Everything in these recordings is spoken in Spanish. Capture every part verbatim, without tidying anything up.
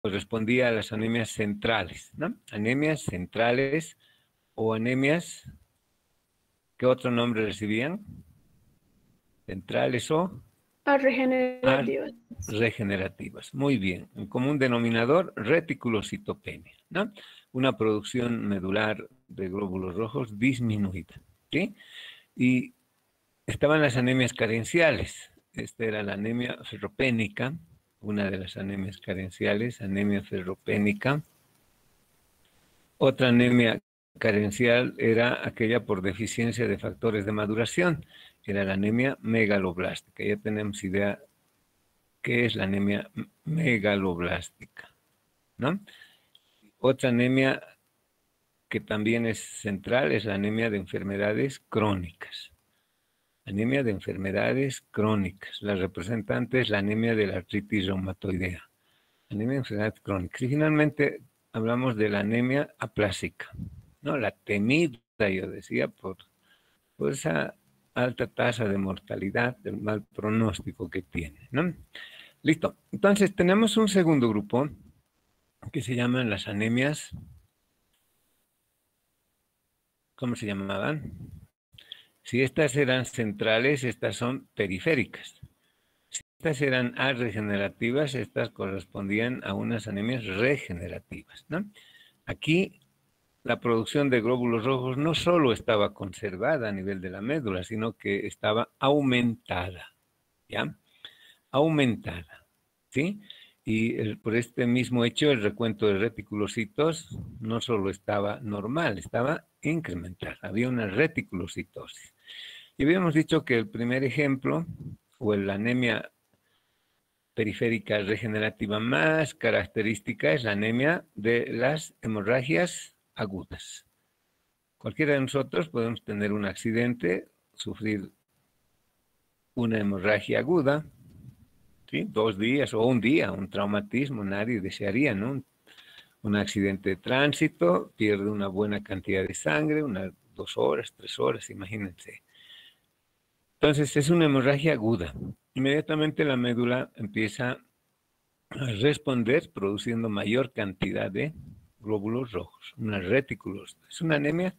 correspondía a las anemias centrales, ¿no? Anemias centrales o anemias, ¿qué otro nombre recibían? Centrales o A regenerativas. regenerativas. Muy bien. En común denominador, reticulocitopenia, ¿no? Una producción medular de glóbulos rojos disminuida, ¿sí? Y estaban las anemias carenciales. Esta era la anemia ferropénica, una de las anemias carenciales, anemia ferropénica. Otra anemia carencial era aquella por deficiencia de factores de maduración, era la anemia megaloblástica. Ya tenemos idea qué es la anemia megaloblástica, ¿no? Otra anemia que también es central es la anemia de enfermedades crónicas. Anemia de enfermedades crónicas. La representante es la anemia de la artritis reumatoidea. Anemia de enfermedades crónicas. Y finalmente hablamos de la anemia aplásica, ¿no? La temida, yo decía, por, por esa alta tasa de mortalidad, del mal pronóstico que tiene, ¿no? Listo. Entonces tenemos un segundo grupo que se llaman las anemias, ¿cómo se llamaban? Si estas eran centrales, estas son periféricas. Si estas eran arregenerativas, estas correspondían a unas anemias regenerativas, ¿no? Aquí la producción de glóbulos rojos no solo estaba conservada a nivel de la médula, sino que estaba aumentada, ¿ya? Aumentada, ¿sí? Y el, por este mismo hecho, el recuento de reticulocitos no solo estaba normal, estaba incremental. Había una reticulocitosis. Y habíamos dicho que el primer ejemplo, o la anemia periférica regenerativa más característica, es la anemia de las hemorragias agudas. Cualquiera de nosotros podemos tener un accidente, sufrir una hemorragia aguda, ¿sí? Dos días o un día, un traumatismo, nadie desearía, ¿no? Un, un accidente de tránsito, pierde una buena cantidad de sangre, unas dos horas, tres horas, imagínense. Entonces es una hemorragia aguda. Inmediatamente la médula empieza a responder produciendo mayor cantidad de glóbulos rojos, una reticulosis. Es una anemia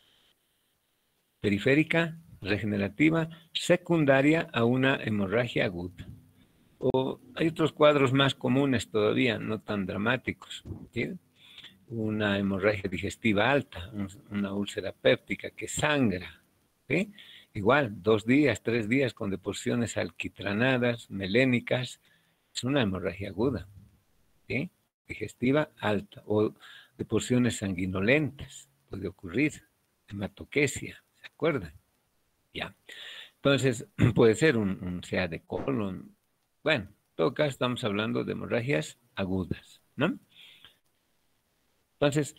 periférica, regenerativa, secundaria a una hemorragia aguda. O hay otros cuadros más comunes todavía, no tan dramáticos, ¿sí? Una hemorragia digestiva alta, un, una úlcera péptica que sangra, ¿sí? Igual, dos días, tres días con deposiciones alquitranadas, melénicas, es una hemorragia aguda, ¿sí? Digestiva alta, o deposiciones sanguinolentas, puede ocurrir, hematoquesia, ¿se acuerdan? Ya. Entonces, puede ser un, un sea de colon. Bueno, en todo caso estamos hablando de hemorragias agudas, ¿no? Entonces,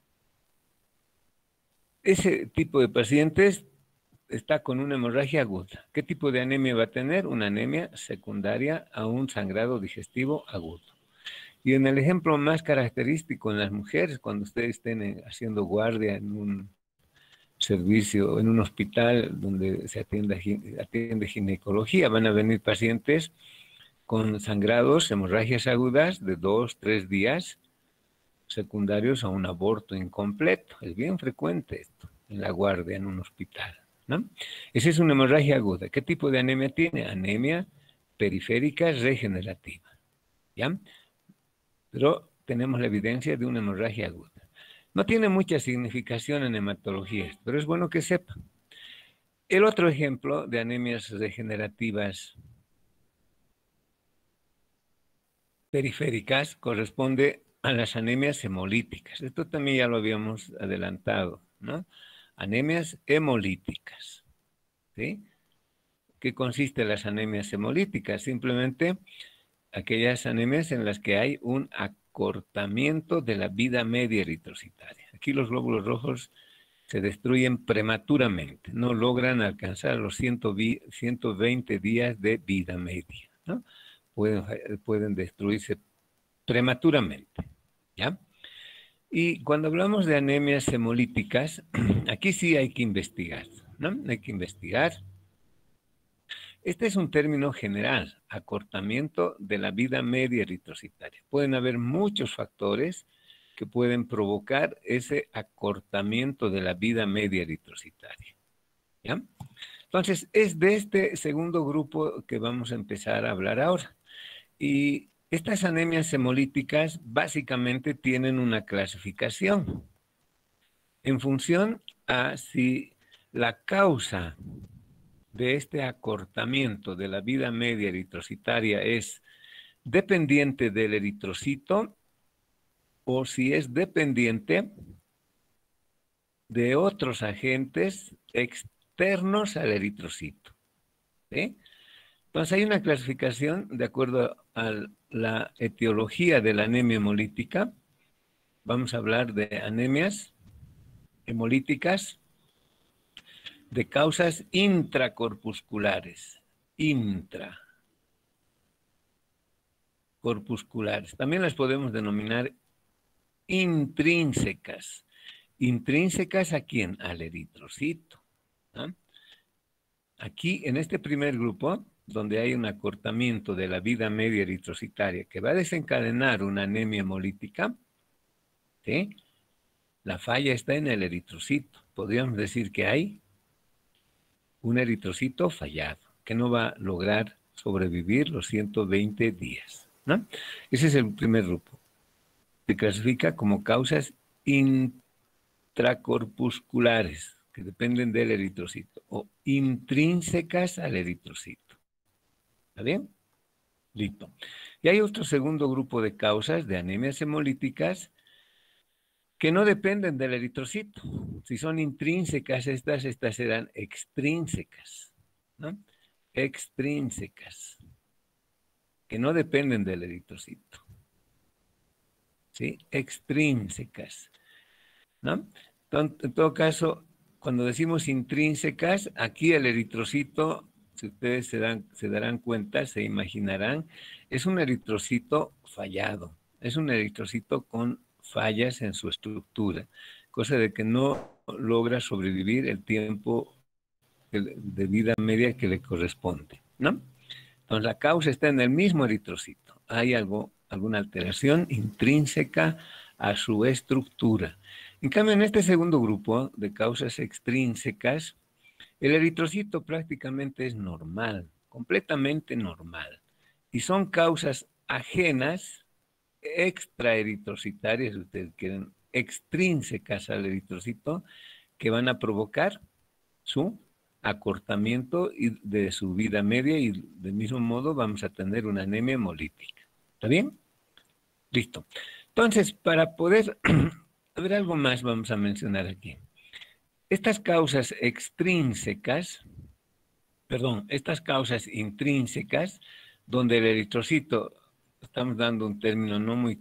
ese tipo de pacientes está con una hemorragia aguda. ¿Qué tipo de anemia va a tener? Una anemia secundaria a un sangrado digestivo agudo. Y en el ejemplo más característico en las mujeres, cuando ustedes estén haciendo guardia en un servicio, en un hospital donde se atiende, atiende ginecología, van a venir pacientes con sangrados, hemorragias agudas de dos, tres días, secundarios a un aborto incompleto. Es bien frecuente esto en la guardia en un hospital, ¿no? Esa es una hemorragia aguda. ¿Qué tipo de anemia tiene? Anemia periférica regenerativa, ¿ya? Pero tenemos la evidencia de una hemorragia aguda. No tiene mucha significación en hematología, pero es bueno que sepan. El otro ejemplo de anemias regenerativas periféricas corresponde a las anemias hemolíticas. Esto también ya lo habíamos adelantado, ¿no? Anemias hemolíticas, ¿sí? ¿Qué consiste las anemias hemolíticas? Simplemente aquellas anemias en las que hay un acortamiento de la vida media eritrocitaria. Aquí los glóbulos rojos se destruyen prematuramente, no logran alcanzar los ciento veinte días de vida media, ¿no? Pueden, pueden destruirse prematuramente, ¿ya? Y cuando hablamos de anemias hemolíticas, aquí sí hay que investigar, ¿no? Hay que investigar. Este es un término general, acortamiento de la vida media eritrocitaria. Pueden haber muchos factores que pueden provocar ese acortamiento de la vida media eritrocitaria. ¿Ya? Entonces, es de este segundo grupo que vamos a empezar a hablar ahora. Y estas anemias hemolíticas básicamente tienen una clasificación en función a si la causa de este acortamiento de la vida media eritrocitaria es dependiente del eritrocito o si es dependiente de otros agentes externos al eritrocito. ¿Sí? Entonces hay una clasificación de acuerdo a la etiología de la anemia hemolítica. Vamos a hablar de anemias hemolíticas de causas intracorpusculares, intracorpusculares. También las podemos denominar intrínsecas. ¿Intrínsecas a quién? Al eritrocito. ¿Ah? Aquí, en este primer grupo, donde hay un acortamiento de la vida media eritrocitaria que va a desencadenar una anemia hemolítica, ¿sí? La falla está en el eritrocito. Podríamos decir que hay un eritrocito fallado, que no va a lograr sobrevivir los ciento veinte días, ¿no? Ese es el primer grupo. Se clasifica como causas intracorpusculares, que dependen del eritrocito, o intrínsecas al eritrocito. ¿Está bien? Listo. Y hay otro segundo grupo de causas de anemias hemolíticas que no dependen del eritrocito. Si son intrínsecas estas, estas serán extrínsecas, ¿no? Extrínsecas, que no dependen del eritrocito. ¿Sí? Extrínsecas, ¿no? Entonces, en todo caso, cuando decimos intrínsecas, aquí el eritrocito, si ustedes se, dan, se darán cuenta, se imaginarán, es un eritrocito fallado, es un eritrocito con fallas en su estructura, cosa de que no logra sobrevivir el tiempo de vida media que le corresponde, ¿no? Entonces la causa está en el mismo eritrocito. Hay algo, alguna alteración intrínseca a su estructura. En cambio, en este segundo grupo de causas extrínsecas, el eritrocito prácticamente es normal, completamente normal. Y son causas ajenas, extraeritrocitarias, si ustedes quieren, extrínsecas al eritrocito, que van a provocar su acortamiento de su vida media y del mismo modo vamos a tener una anemia hemolítica. ¿Está bien? Listo. Entonces, para poder ver algo más vamos a mencionar aquí. Estas causas extrínsecas, perdón, estas causas intrínsecas, donde el eritrocito, estamos dando un término no muy,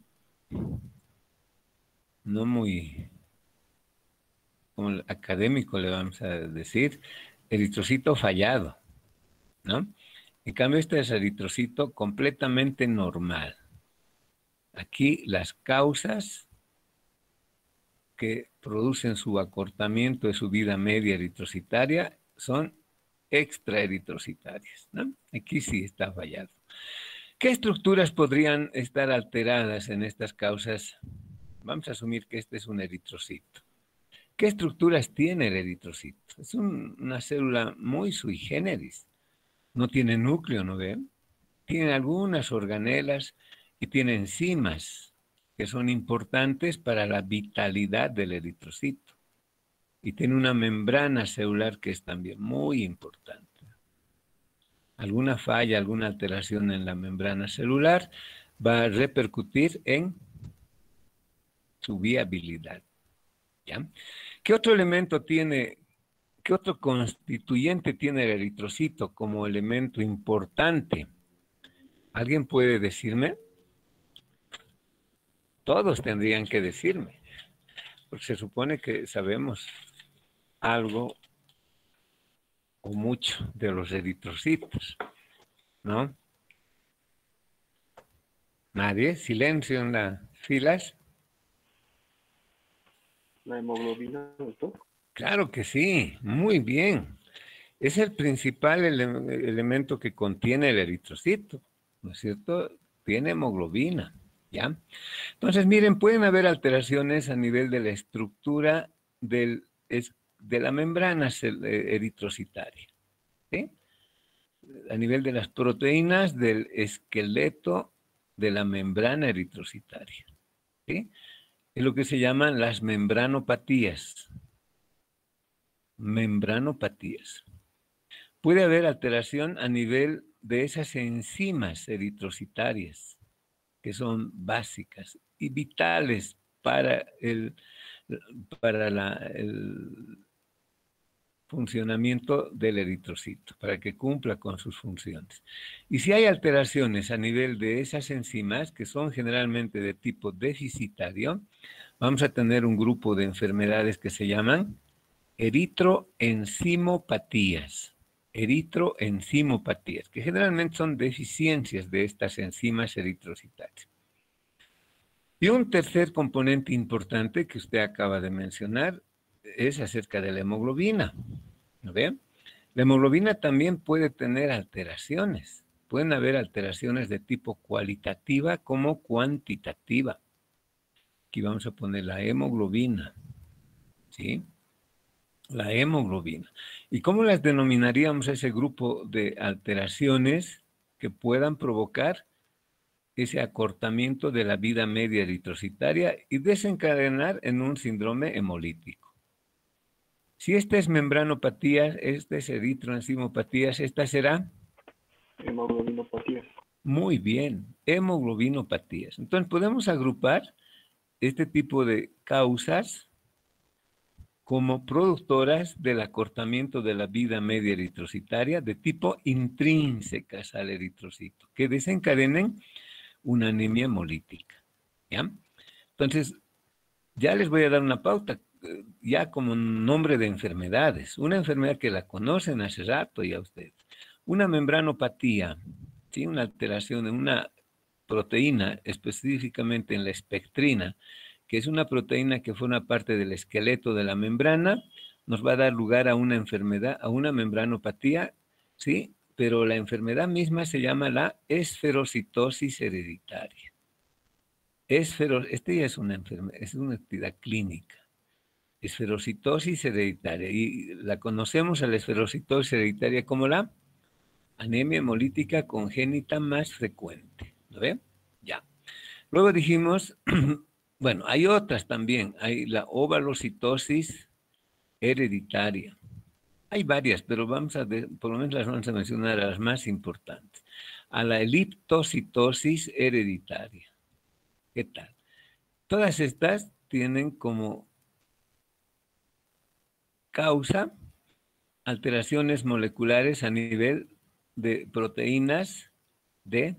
no muy, como académico le vamos a decir, eritrocito fallado, ¿no? En cambio, este es eritrocito completamente normal. Aquí las causas que producen su acortamiento de su vida media eritrocitaria son extraeritrocitarias, ¿no? Aquí sí está fallado. ¿Qué estructuras podrían estar alteradas en estas causas? Vamos a asumir que este es un eritrocito. ¿Qué estructuras tiene el eritrocito? Es un, una célula muy sui generis. No tiene núcleo, ¿no ven? Tiene algunas organelas y tiene enzimas que son importantes para la vitalidad del eritrocito. Y tiene una membrana celular que es también muy importante. Alguna falla, alguna alteración en la membrana celular va a repercutir en su viabilidad. ¿Ya? ¿Qué otro elemento tiene, qué otro constituyente tiene el eritrocito como elemento importante? ¿Alguien puede decirme? Todos tendrían que decirme, porque se supone que sabemos algo o mucho de los eritrocitos, ¿no? ¿Nadie? ¿Silencio en las filas? La hemoglobina, ¿no? Claro que sí, muy bien. Es el principal ele elemento que contiene el eritrocito, ¿no es cierto? Tiene hemoglobina, ¿ya? Entonces, miren, pueden haber alteraciones a nivel de la estructura del, de la membrana eritrocitaria, ¿sí? A nivel de las proteínas del esqueleto de la membrana eritrocitaria, ¿sí? Es lo que se llaman las membranopatías. Membranopatías. Puede haber alteración a nivel de esas enzimas eritrocitarias, que son básicas y vitales para el, para la, el funcionamiento del eritrocito, para que cumpla con sus funciones. Y si hay alteraciones a nivel de esas enzimas, que son generalmente de tipo deficitario, vamos a tener un grupo de enfermedades que se llaman eritroenzimopatías. Eritroenzimopatías, que generalmente son deficiencias de estas enzimas eritrocitarias. Y un tercer componente importante que usted acaba de mencionar es acerca de la hemoglobina. ¿No ve? La hemoglobina también puede tener alteraciones. Pueden haber alteraciones de tipo cualitativa como cuantitativa. Aquí vamos a poner la hemoglobina, ¿sí? La hemoglobina. ¿Y cómo las denominaríamos a ese grupo de alteraciones que puedan provocar ese acortamiento de la vida media eritrocitaria y desencadenar en un síndrome hemolítico? Si esta es membranopatía, esta es eritroenzimopatías, esta será hemoglobinopatías. Muy bien, hemoglobinopatías. Entonces podemos agrupar este tipo de causas como productoras del acortamiento de la vida media eritrocitaria de tipo intrínsecas al eritrocito, que desencadenen una anemia hemolítica, ¿ya? Entonces, ya les voy a dar una pauta, ya como nombre de enfermedades. Una enfermedad que la conocen hace rato ya ustedes. Una membranopatía, ¿sí? Una alteración en una proteína, específicamente en la espectrina, que es una proteína que forma parte del esqueleto de la membrana, nos va a dar lugar a una enfermedad, a una membranopatía, ¿sí? Pero la enfermedad misma se llama la esferocitosis hereditaria. Esfero, este ya es una enfermedad, es una actividad clínica. Esferocitosis hereditaria. Y la conocemos a la esferocitosis hereditaria como la anemia hemolítica congénita más frecuente. ¿Lo ven? Ya. Luego dijimos, bueno, hay otras también. Hay la ovalocitosis hereditaria. Hay varias, pero vamos a, ver, por lo menos las vamos a mencionar a las más importantes. A la eliptocitosis hereditaria. ¿Qué tal? Todas estas tienen como causa alteraciones moleculares a nivel de proteínas de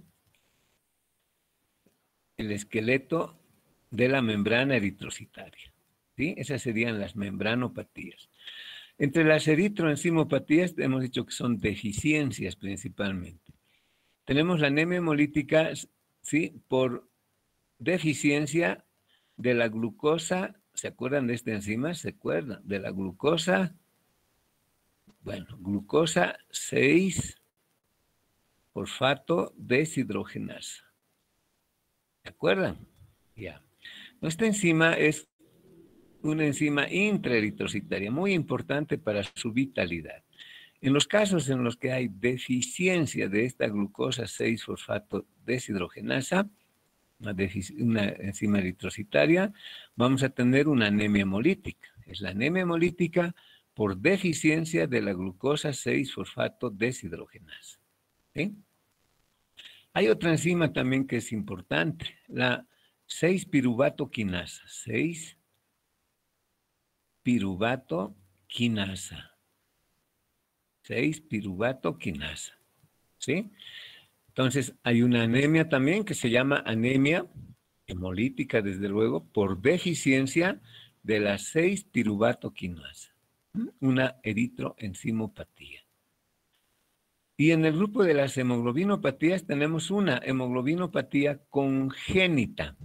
el esqueleto de la membrana eritrocitaria, ¿sí? Esas serían las membranopatías. Entre las eritroenzimopatías hemos dicho que son deficiencias principalmente. Tenemos la anemia hemolítica, ¿sí? Por deficiencia de la glucosa. ¿Se acuerdan de esta enzima? ¿Se acuerdan? De la glucosa, bueno, glucosa seis fosfato deshidrogenasa. ¿Se acuerdan? Ya. Esta enzima es una enzima intraeritrocitaria muy importante para su vitalidad. En los casos en los que hay deficiencia de esta glucosa seis fosfato deshidrogenasa, una, una enzima eritrocitaria, vamos a tener una anemia hemolítica. Es la anemia hemolítica por deficiencia de la glucosa seis fosfato deshidrogenasa. ¿Sí? Hay otra enzima también que es importante, la seis piruvato quinasa. seis piruvato quinasa. seis piruvato quinasa. ¿Sí? Entonces, hay una anemia también que se llama anemia hemolítica, desde luego, por deficiencia de la seis piruvato quinasa. Una eritroenzimopatía. Y en el grupo de las hemoglobinopatías tenemos una hemoglobinopatía congénita.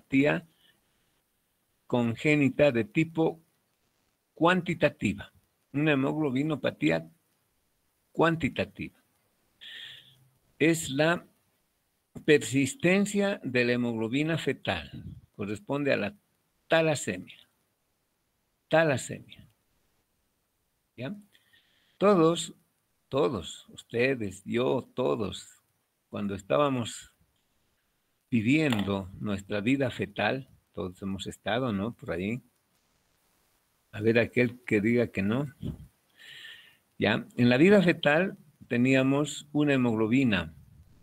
Hemoglobinopatía congénita de tipo cuantitativa. una hemoglobinopatía cuantitativa. Es la persistencia de la hemoglobina fetal. Corresponde a la talasemia. Talasemia. ¿Ya? Todos, todos, ustedes, yo, todos, cuando estábamos viviendo nuestra vida fetal, todos hemos estado, ¿no? Por ahí. A ver aquel que diga que no. ¿Ya? En la vida fetal teníamos una hemoglobina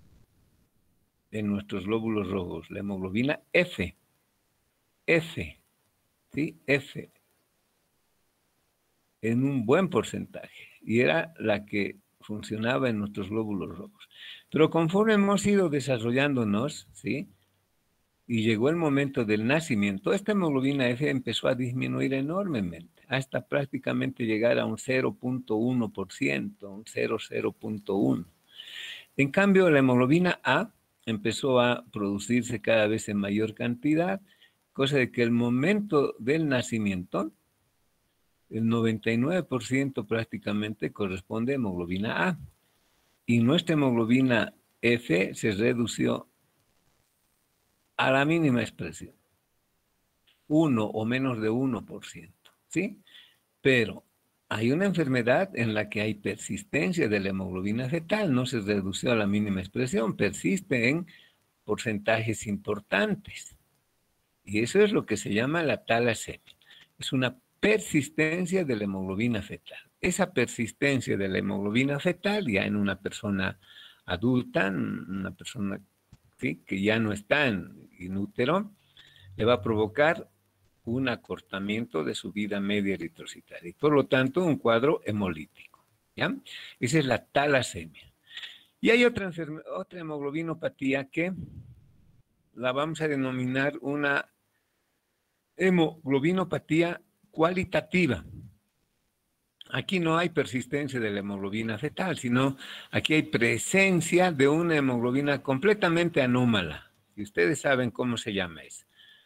en nuestros glóbulos rojos, la hemoglobina F. F, ¿sí? F. En un buen porcentaje. Y era la que funcionaba en nuestros glóbulos rojos. Pero conforme hemos ido desarrollándonos, ¿sí? Y llegó el momento del nacimiento, esta hemoglobina F empezó a disminuir enormemente, hasta prácticamente llegar a un cero punto uno por ciento, un cero punto uno. En cambio, la hemoglobina A empezó a producirse cada vez en mayor cantidad, cosa de que el momento del nacimiento, el noventa y nueve por ciento prácticamente corresponde a hemoglobina A. Y nuestra hemoglobina F se redució a la mínima expresión, uno o menos de uno por ciento, ¿sí? Pero hay una enfermedad en la que hay persistencia de la hemoglobina fetal, no se redució a la mínima expresión, persiste en porcentajes importantes. Y eso es lo que se llama la talasemia. Es una persistencia de la hemoglobina fetal. Esa persistencia de la hemoglobina fetal ya en una persona adulta, una persona, ¿sí?, que ya no está en, en útero, le va a provocar un acortamiento de su vida media eritrocitaria y por lo tanto un cuadro hemolítico, ¿ya? Esa es la talasemia. Y hay otra, otra hemoglobinopatía que la vamos a denominar una hemoglobinopatía cualitativa. Aquí no hay persistencia de la hemoglobina fetal, sino aquí hay presencia de una hemoglobina completamente anómala. Y ustedes saben cómo se llama eso.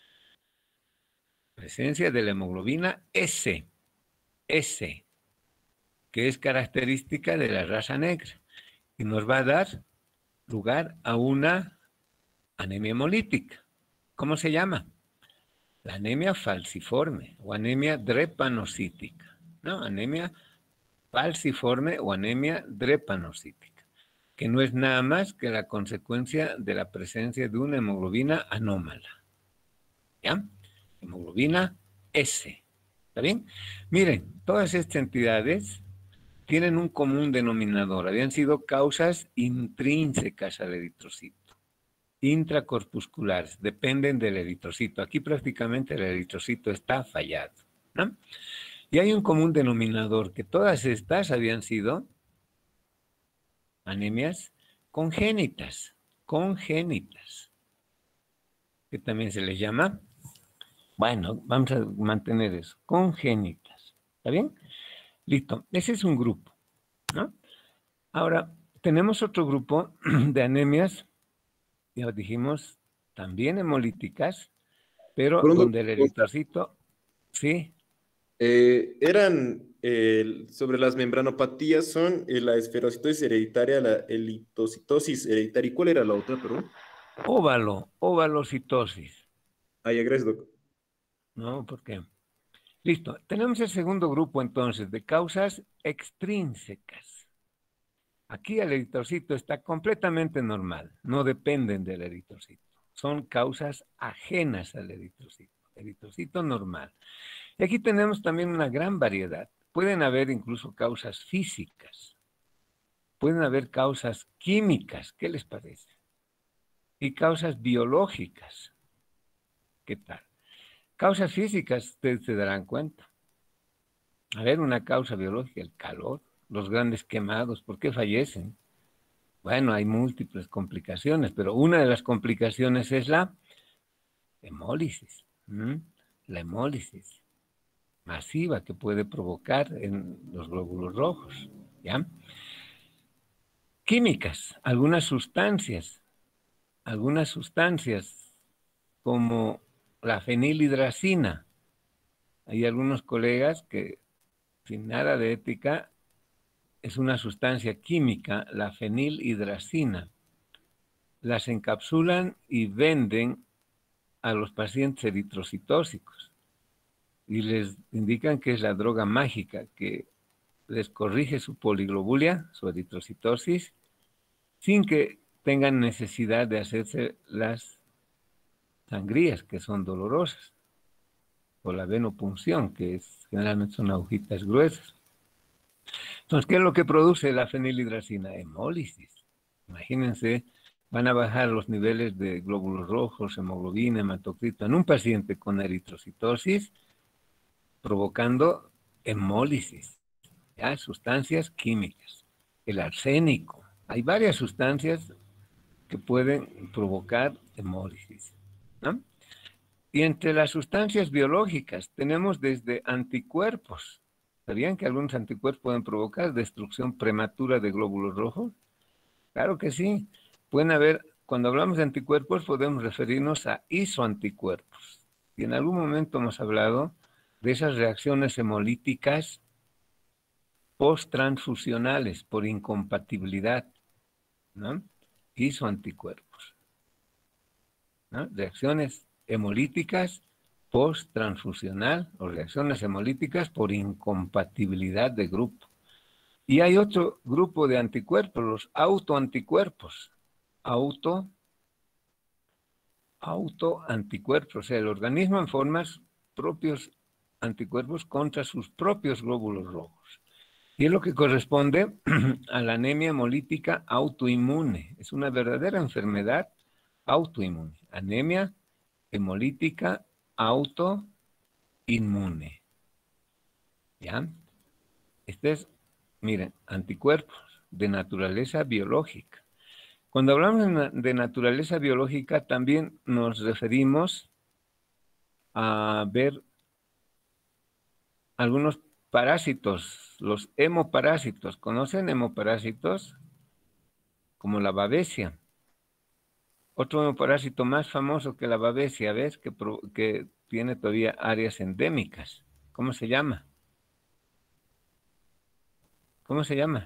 Presencia de la hemoglobina S, S, que es característica de la raza negra y nos va a dar lugar a una anemia hemolítica. ¿Cómo se llama? La anemia falciforme o anemia drepanocítica, ¿no? Anemia falciforme o anemia drepanocítica, que no es nada más que la consecuencia de la presencia de una hemoglobina anómala. ¿Ya? Hemoglobina S. ¿Está bien? Miren, todas estas entidades tienen un común denominador. Habían sido causas intrínsecas al eritrocito, intracorpusculares, dependen del eritrocito. Aquí prácticamente el eritrocito está fallado, ¿no? Y hay un común denominador, que todas estas habían sido anemias congénitas, congénitas, que también se les llama, bueno, vamos a mantener eso, congénitas, ¿está bien? Listo, ese es un grupo, ¿no? Ahora, tenemos otro grupo de anemias, ya dijimos, también hemolíticas, pero Bruno, donde el eritrocito, sí. eh, eran eh, sobre las membranopatías, son eh, la esferocitosis hereditaria, la elitocitosis hereditaria. ¿Y cuál era la otra, perdón? Óvalo, ovalocitosis, Ah, ya, gracias, doc. ¿no? ¿Por qué? Listo, tenemos el segundo grupo entonces de causas extrínsecas. Aquí el eritrocito está completamente normal, no dependen del eritrocito. Son causas ajenas al eritrocito, eritrocito normal. Y aquí tenemos también una gran variedad. Pueden haber incluso causas físicas, pueden haber causas químicas, ¿qué les parece? Y causas biológicas, ¿qué tal? Causas físicas, ustedes se darán cuenta. A ver, una causa biológica, el calor, los grandes quemados, ¿por qué fallecen? Bueno, hay múltiples complicaciones, pero una de las complicaciones es la hemólisis. ¿Mm? La hemólisis masiva que puede provocar en los glóbulos rojos, ¿ya? Químicas, algunas sustancias, algunas sustancias como la fenilhidracina. Hay algunos colegas que sin nada de ética, es una sustancia química, la fenilhidracina. Las encapsulan y venden a los pacientes eritrocitósicos y les indican que es la droga mágica que les corrige su poliglobulia, su eritrocitosis, sin que tengan necesidad de hacerse las sangrías, que son dolorosas, o la venopunción, que es, generalmente son agujitas gruesas. Entonces, ¿qué es lo que produce la fenilhidracina? Hemólisis. Imagínense, van a bajar los niveles de glóbulos rojos, hemoglobina, hematocrito en un paciente con eritrocitosis, provocando hemólisis, ¿ya? Sustancias químicas. El arsénico. Hay varias sustancias que pueden provocar hemólisis, ¿no? Y entre las sustancias biológicas tenemos desde anticuerpos. ¿Sabían que algunos anticuerpos pueden provocar destrucción prematura de glóbulos rojos? Claro que sí. Pueden haber, cuando hablamos de anticuerpos, podemos referirnos a isoanticuerpos. Y en algún momento hemos hablado de esas reacciones hemolíticas post-transfusionales por incompatibilidad, ¿no? Isoanticuerpos, ¿no? Reacciones hemolíticas post-transfusional o reacciones hemolíticas por incompatibilidad de grupo. Y hay otro grupo de anticuerpos, los autoanticuerpos. Auto, autoanticuerpos, o sea, el organismo en formas propios anticuerpos contra sus propios glóbulos rojos. Y es lo que corresponde a la anemia hemolítica autoinmune. Es una verdadera enfermedad autoinmune. Anemia hemolítica autoinmune. ¿Ya? Este es, miren, anticuerpos de naturaleza biológica. Cuando hablamos de naturaleza biológica, también nos referimos a ver algunos parásitos, los hemoparásitos. ¿Conocen hemoparásitos? Como la babesia. Otro hemoparásito más famoso que la babesia, ¿ves? Que, que tiene todavía áreas endémicas. ¿Cómo se llama? ¿Cómo se llama?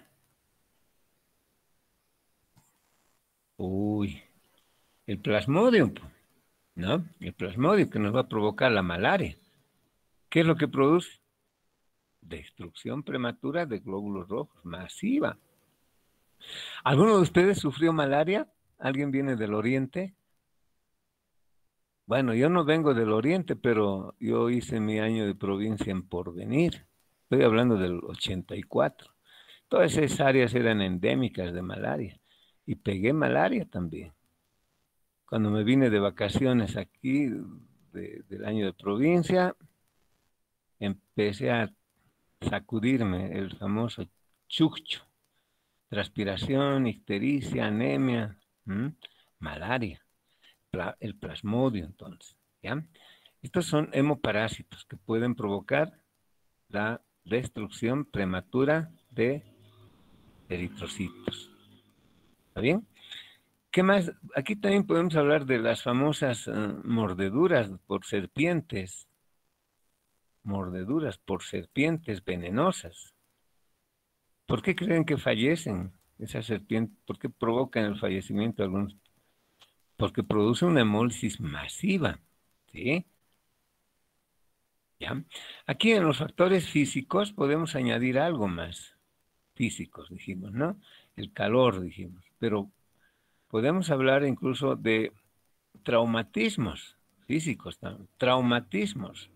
Uy, el plasmodium, ¿no? El plasmodium que nos va a provocar la malaria. ¿Qué es lo que produce? Destrucción prematura de glóbulos rojos, masiva. ¿Alguno de ustedes sufrió malaria? ¿Alguien viene del oriente? Bueno, yo no vengo del oriente, pero yo hice mi año de provincia en Porvenir. Estoy hablando del ochenta y cuatro. Todas esas áreas eran endémicas de malaria. Y pegué malaria también. Cuando me vine de vacaciones aquí, de, del año de provincia, empecé a sacudirme el famoso chuccho. Transpiración, ictericia, anemia, ¿m? malaria, pla el plasmodio entonces, ¿ya? Estos son hemoparásitos que pueden provocar la destrucción prematura de eritrocitos. ¿Está bien? ¿Qué más? Aquí también podemos hablar de las famosas uh, mordeduras por serpientes, mordeduras por serpientes venenosas. ¿Por qué creen que fallecen esas serpientes? ¿Por qué provocan el fallecimiento de algunos? Porque produce una hemólisis masiva, ¿sí? ¿Ya? Aquí en los factores físicos podemos añadir algo más. Físicos, dijimos, ¿no? El calor, dijimos. Pero podemos hablar incluso de traumatismos físicos, también. Traumatismos.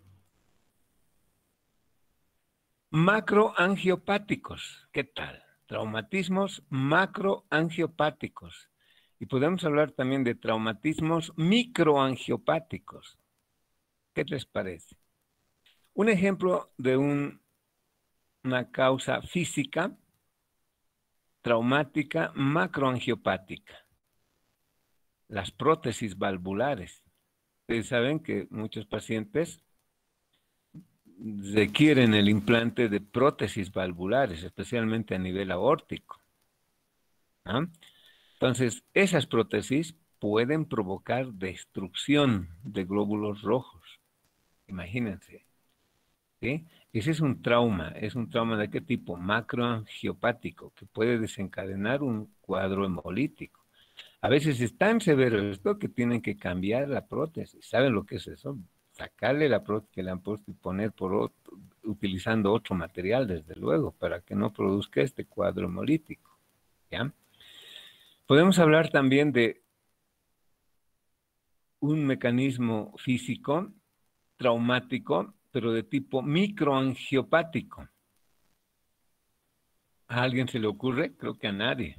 Macroangiopáticos, ¿qué tal? Traumatismos macroangiopáticos. Y podemos hablar también de traumatismos microangiopáticos. ¿Qué les parece? Un ejemplo de un, una causa física traumática macroangiopática. Las prótesis valvulares. Ustedes saben que muchos pacientes requieren el implante de prótesis valvulares, especialmente a nivel aórtico, ¿no? Entonces, esas prótesis pueden provocar destrucción de glóbulos rojos. Imagínense. ¿sí? Ese es un trauma. ¿Es un trauma de qué tipo? Macroangiopático, que puede desencadenar un cuadro hemolítico. A veces es tan severo esto que tienen que cambiar la prótesis. ¿Saben lo que es eso? Sacarle la prótesis que le han puesto y poner por otro, utilizando otro material, desde luego, para que no produzca este cuadro hemolítico. ¿Ya? Podemos hablar también de un mecanismo físico traumático, pero de tipo microangiopático. ¿A alguien se le ocurre? Creo que a nadie.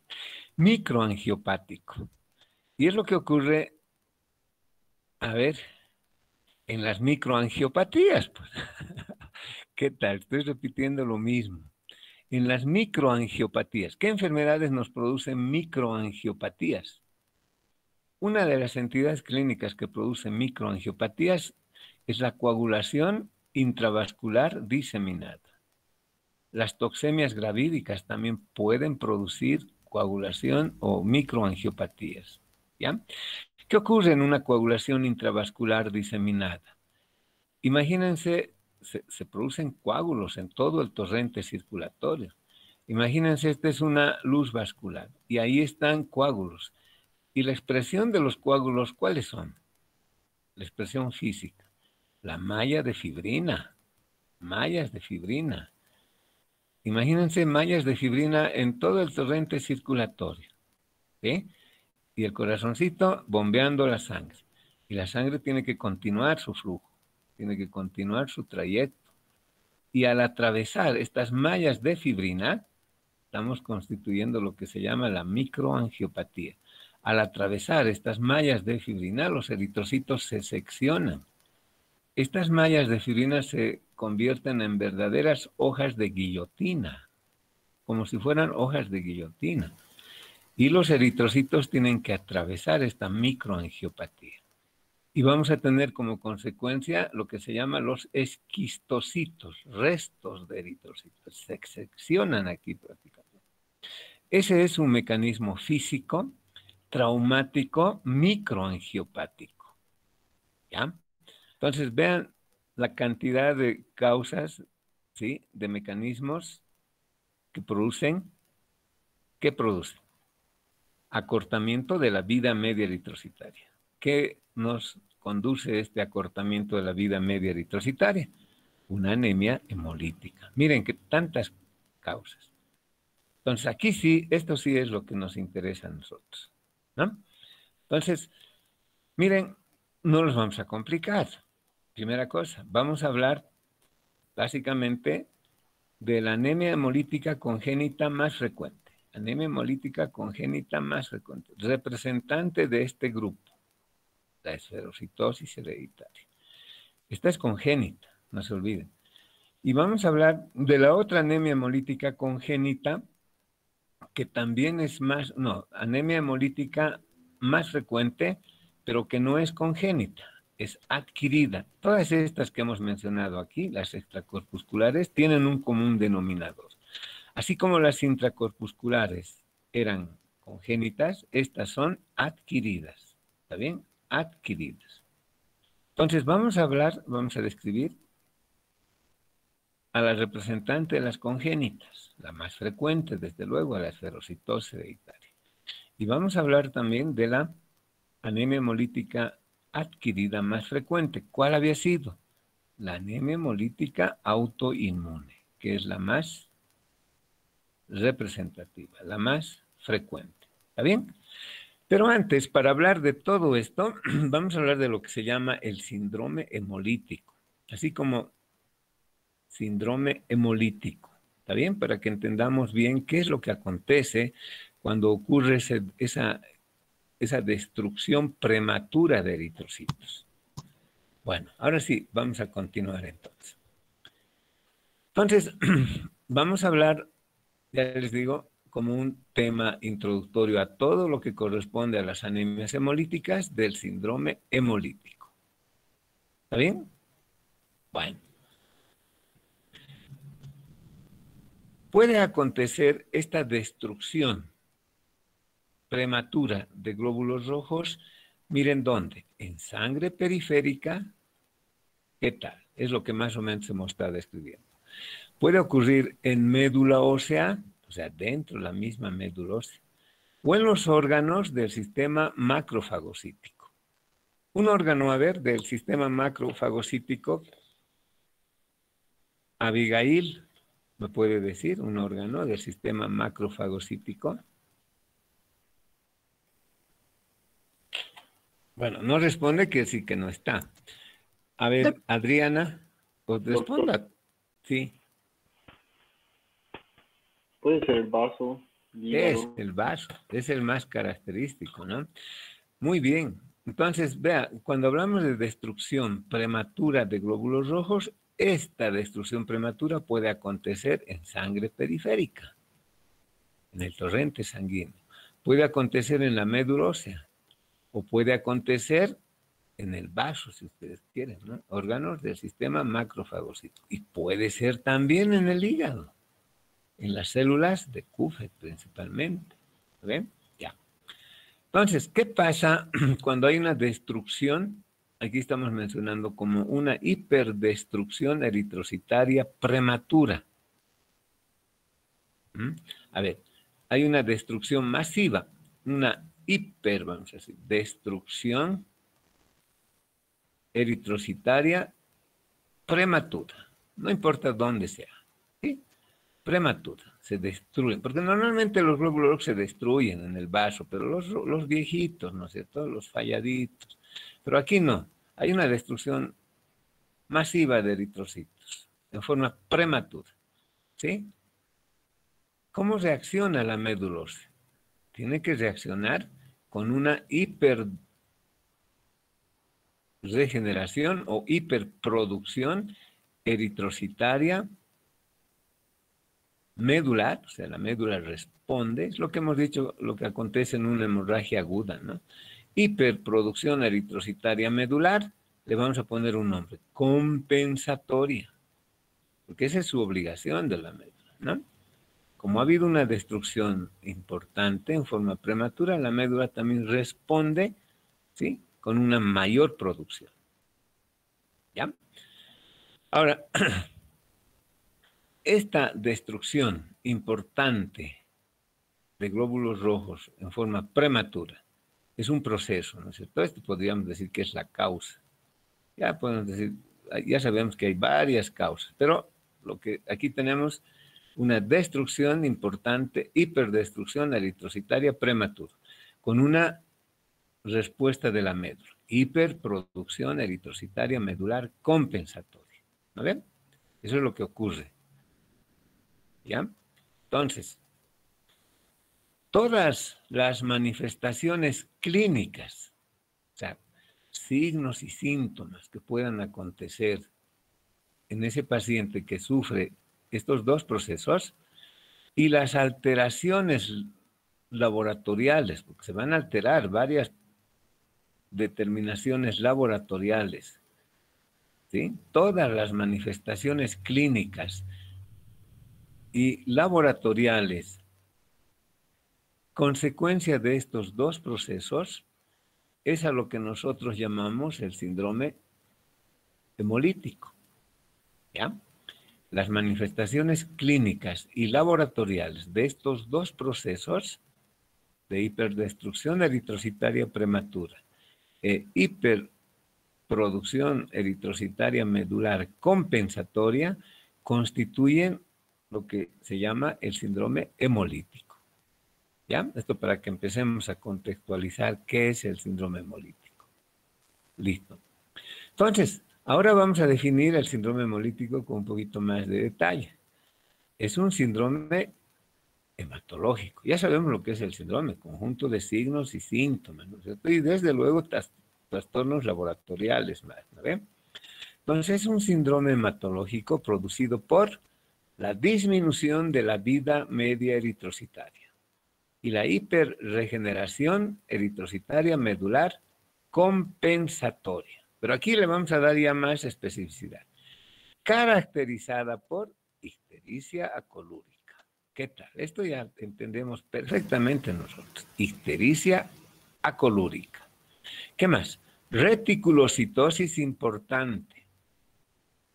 Microangiopático. Y es lo que ocurre, a ver, en las microangiopatías. Pues. ¿Qué tal? Estoy repitiendo lo mismo. En las microangiopatías. ¿Qué enfermedades nos producen microangiopatías? Una de las entidades clínicas que producen microangiopatías es la coagulación intravascular diseminada. Las toxemias gravídicas también pueden producir coagulación o microangiopatías. ¿Ya? ¿Qué ocurre en una coagulación intravascular diseminada? Imagínense, se, se producen coágulos en todo el torrente circulatorio. Imagínense, esta es una luz vascular y ahí están coágulos. Y la expresión de los coágulos, ¿cuáles son? La expresión física. La malla de fibrina. Mallas de fibrina. Imagínense mallas de fibrina en todo el torrente circulatorio. ¿Sí? Y el corazoncito bombeando la sangre. Y la sangre tiene que continuar su flujo. Tiene que continuar su trayecto. Y al atravesar estas mallas de fibrina, estamos constituyendo lo que se llama la microangiopatía. Al atravesar estas mallas de fibrina, los eritrocitos se seccionan. Estas mallas de fibrina se convierten en verdaderas hojas de guillotina, como si fueran hojas de guillotina. Y los eritrocitos tienen que atravesar esta microangiopatía. Y vamos a tener como consecuencia lo que se llama los esquistocitos, restos de eritrocitos. Se seccionan aquí prácticamente. Ese es un mecanismo físico, traumático, microangiopático. ¿Ya? Entonces, vean la cantidad de causas, ¿sí? De mecanismos que producen, ¿qué producen? Acortamiento de la vida media eritrocitaria. ¿Qué nos conduce este acortamiento de la vida media eritrocitaria? Una anemia hemolítica. Miren que tantas causas. Entonces, aquí sí, esto sí es lo que nos interesa a nosotros, ¿no? Entonces, miren, no los vamos a complicar. Primera cosa, vamos a hablar básicamente de la anemia hemolítica congénita más frecuente. Anemia hemolítica congénita más frecuente. Representante de este grupo, la esferocitosis hereditaria. Esta es congénita, no se olviden. Y vamos a hablar de la otra anemia hemolítica congénita, que también es más, no, anemia hemolítica más frecuente, pero que no es congénita, es adquirida. Todas estas que hemos mencionado aquí, las extracorpusculares, tienen un común denominador. Así como las intracorpusculares eran congénitas, estas son adquiridas. ¿Está bien? Adquiridas. Entonces vamos a hablar, vamos a describir a la representante de las congénitas, la más frecuente, desde luego, a la esferocitosis hereditaria. Y vamos a hablar también de la anemia hemolítica adquirida más frecuente. ¿Cuál había sido? La anemia hemolítica autoinmune, que es la más representativa, la más frecuente. ¿Está bien? Pero antes, para hablar de todo esto, vamos a hablar de lo que se llama el síndrome hemolítico, así como síndrome hemolítico. ¿Está bien? Para que entendamos bien qué es lo que acontece cuando ocurre ese, esa, esa destrucción prematura de eritrocitos. Bueno, ahora sí, vamos a continuar entonces. Entonces, vamos a hablar, ya les digo, como un tema introductorio a todo lo que corresponde a las anemias hemolíticas del síndrome hemolítico. ¿Está bien? Bueno. Puede acontecer esta destrucción prematura de glóbulos rojos, miren dónde, en sangre periférica, ¿qué tal? Es lo que más o menos hemos estado describiendo. Puede ocurrir en médula ósea, o sea, dentro de la misma médula ósea, o en los órganos del sistema macrofagocítico. Un órgano, a ver, del sistema macrofagocítico, Abigail, ¿me puede decir un órgano del sistema macrofagocítico? Bueno, no responde que sí que no está. A ver, Adriana, pues responda. Sí. Puede ser el vaso. Es el vaso, es el más característico, ¿no? Muy bien. Entonces, vea, cuando hablamos de destrucción prematura de glóbulos rojos, esta destrucción prematura puede acontecer en sangre periférica, en el torrente sanguíneo. Puede acontecer en la médula ósea, o puede acontecer en el vaso, si ustedes quieren, ¿no? Órganos del sistema macrofagocítico. Y puede ser también en el hígado, en las células de Kupffer principalmente. ¿Ven? Ya. Entonces, ¿qué pasa cuando hay una destrucción? Aquí estamos mencionando como una hiperdestrucción eritrocitaria prematura. ¿Mm? A ver, hay una destrucción masiva, una hiper, vamos a decir, destrucción eritrocitaria prematura. No importa dónde sea, ¿sí? Prematura, se destruyen, porque normalmente los glóbulos rojos se destruyen en el vaso, pero los, los viejitos, ¿no es cierto? Los falladitos. Pero aquí no, hay una destrucción masiva de eritrocitos, en forma prematura, ¿sí? ¿Cómo reacciona la médula ósea? Tiene que reaccionar con una hiperregeneración o hiperproducción eritrocitaria medular, o sea, la médula responde, es lo que hemos dicho, lo que acontece en una hemorragia aguda, ¿no? Hiperproducción eritrocitaria medular, le vamos a poner un nombre, compensatoria, porque esa es su obligación de la médula, ¿no? Como ha habido una destrucción importante en forma prematura, la médula también responde, ¿sí?, con una mayor producción. ¿Ya? Ahora, esta destrucción importante de glóbulos rojos en forma prematura es un proceso, ¿no es cierto? Esto podríamos decir que es la causa. Ya podemos decir, ya sabemos que hay varias causas, pero lo que aquí tenemos una destrucción importante, hiperdestrucción eritrocitaria prematura, con una respuesta de la médula, hiperproducción eritrocitaria medular compensatoria. ¿No ven? Eso es lo que ocurre. ¿Ya? Entonces, todas las manifestaciones clínicas, o sea, signos y síntomas que puedan acontecer en ese paciente que sufre estos dos procesos y las alteraciones laboratoriales, porque se van a alterar varias determinaciones laboratoriales, ¿sí? Todas las manifestaciones clínicas y laboratoriales, consecuencia de estos dos procesos, es a lo que nosotros llamamos el síndrome hemolítico. ¿Ya? Las manifestaciones clínicas y laboratoriales de estos dos procesos de hiperdestrucción eritrocitaria prematura e hiperproducción eritrocitaria medular compensatoria constituyen lo que se llama el síndrome hemolítico. ¿Ya? Esto para que empecemos a contextualizar qué es el síndrome hemolítico. Listo. Entonces, ahora vamos a definir el síndrome hemolítico con un poquito más de detalle. Es un síndrome hematológico. Ya sabemos lo que es el síndrome, conjunto de signos y síntomas, ¿no es cierto? Y desde luego trastornos laboratoriales más, ¿no ven? Entonces es un síndrome hematológico producido por la disminución de la vida media eritrocitaria y la hiperregeneración eritrocitaria medular compensatoria. Pero aquí le vamos a dar ya más especificidad. Caracterizada por ictericia acolúrica. ¿Qué tal? Esto ya entendemos perfectamente nosotros. Ictericia acolúrica. ¿Qué más? Reticulocitosis importante.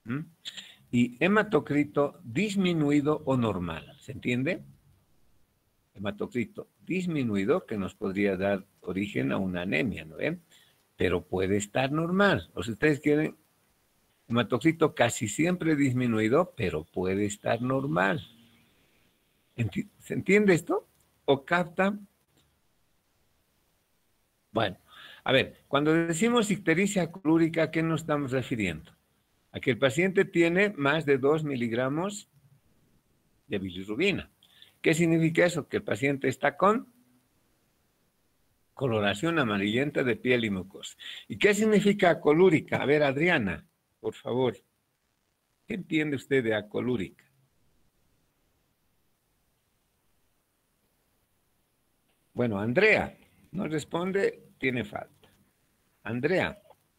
¿Mm? Y hematocrito disminuido o normal, ¿se entiende? Hematocrito disminuido que nos podría dar origen a una anemia, ¿no ven? Pero puede estar normal. O si ustedes quieren, hematocrito casi siempre disminuido, pero puede estar normal. ¿Se entiende esto? ¿O capta? Bueno, a ver, cuando decimos ictericia colúrica, ¿a qué nos estamos refiriendo? A que el paciente tiene más de dos miligramos de bilirrubina. ¿Qué significa eso? Que el paciente está con coloración amarillenta de piel y mucosa. ¿Y qué significa acolúrica? A ver, Adriana, por favor. ¿Qué entiende usted de acolúrica? Bueno, Andrea, no responde, tiene falta. Andrea.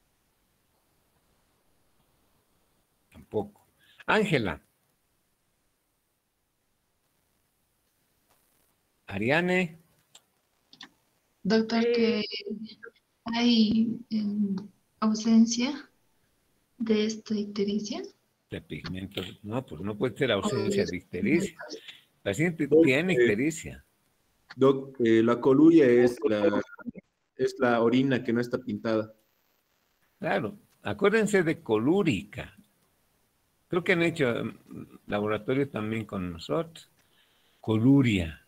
Tampoco. Ángela. Ariane. Doctor, que hay eh, ausencia de esta ictericia. De pigmentos. No, pues no puede ser ausencia de ictericia. El paciente Doc, tiene eh, ictericia. Doc, eh, la coluria es la, es la orina que no está pintada. Claro. Acuérdense de colúrica. Creo que han hecho laboratorio también con nosotros. Coluria.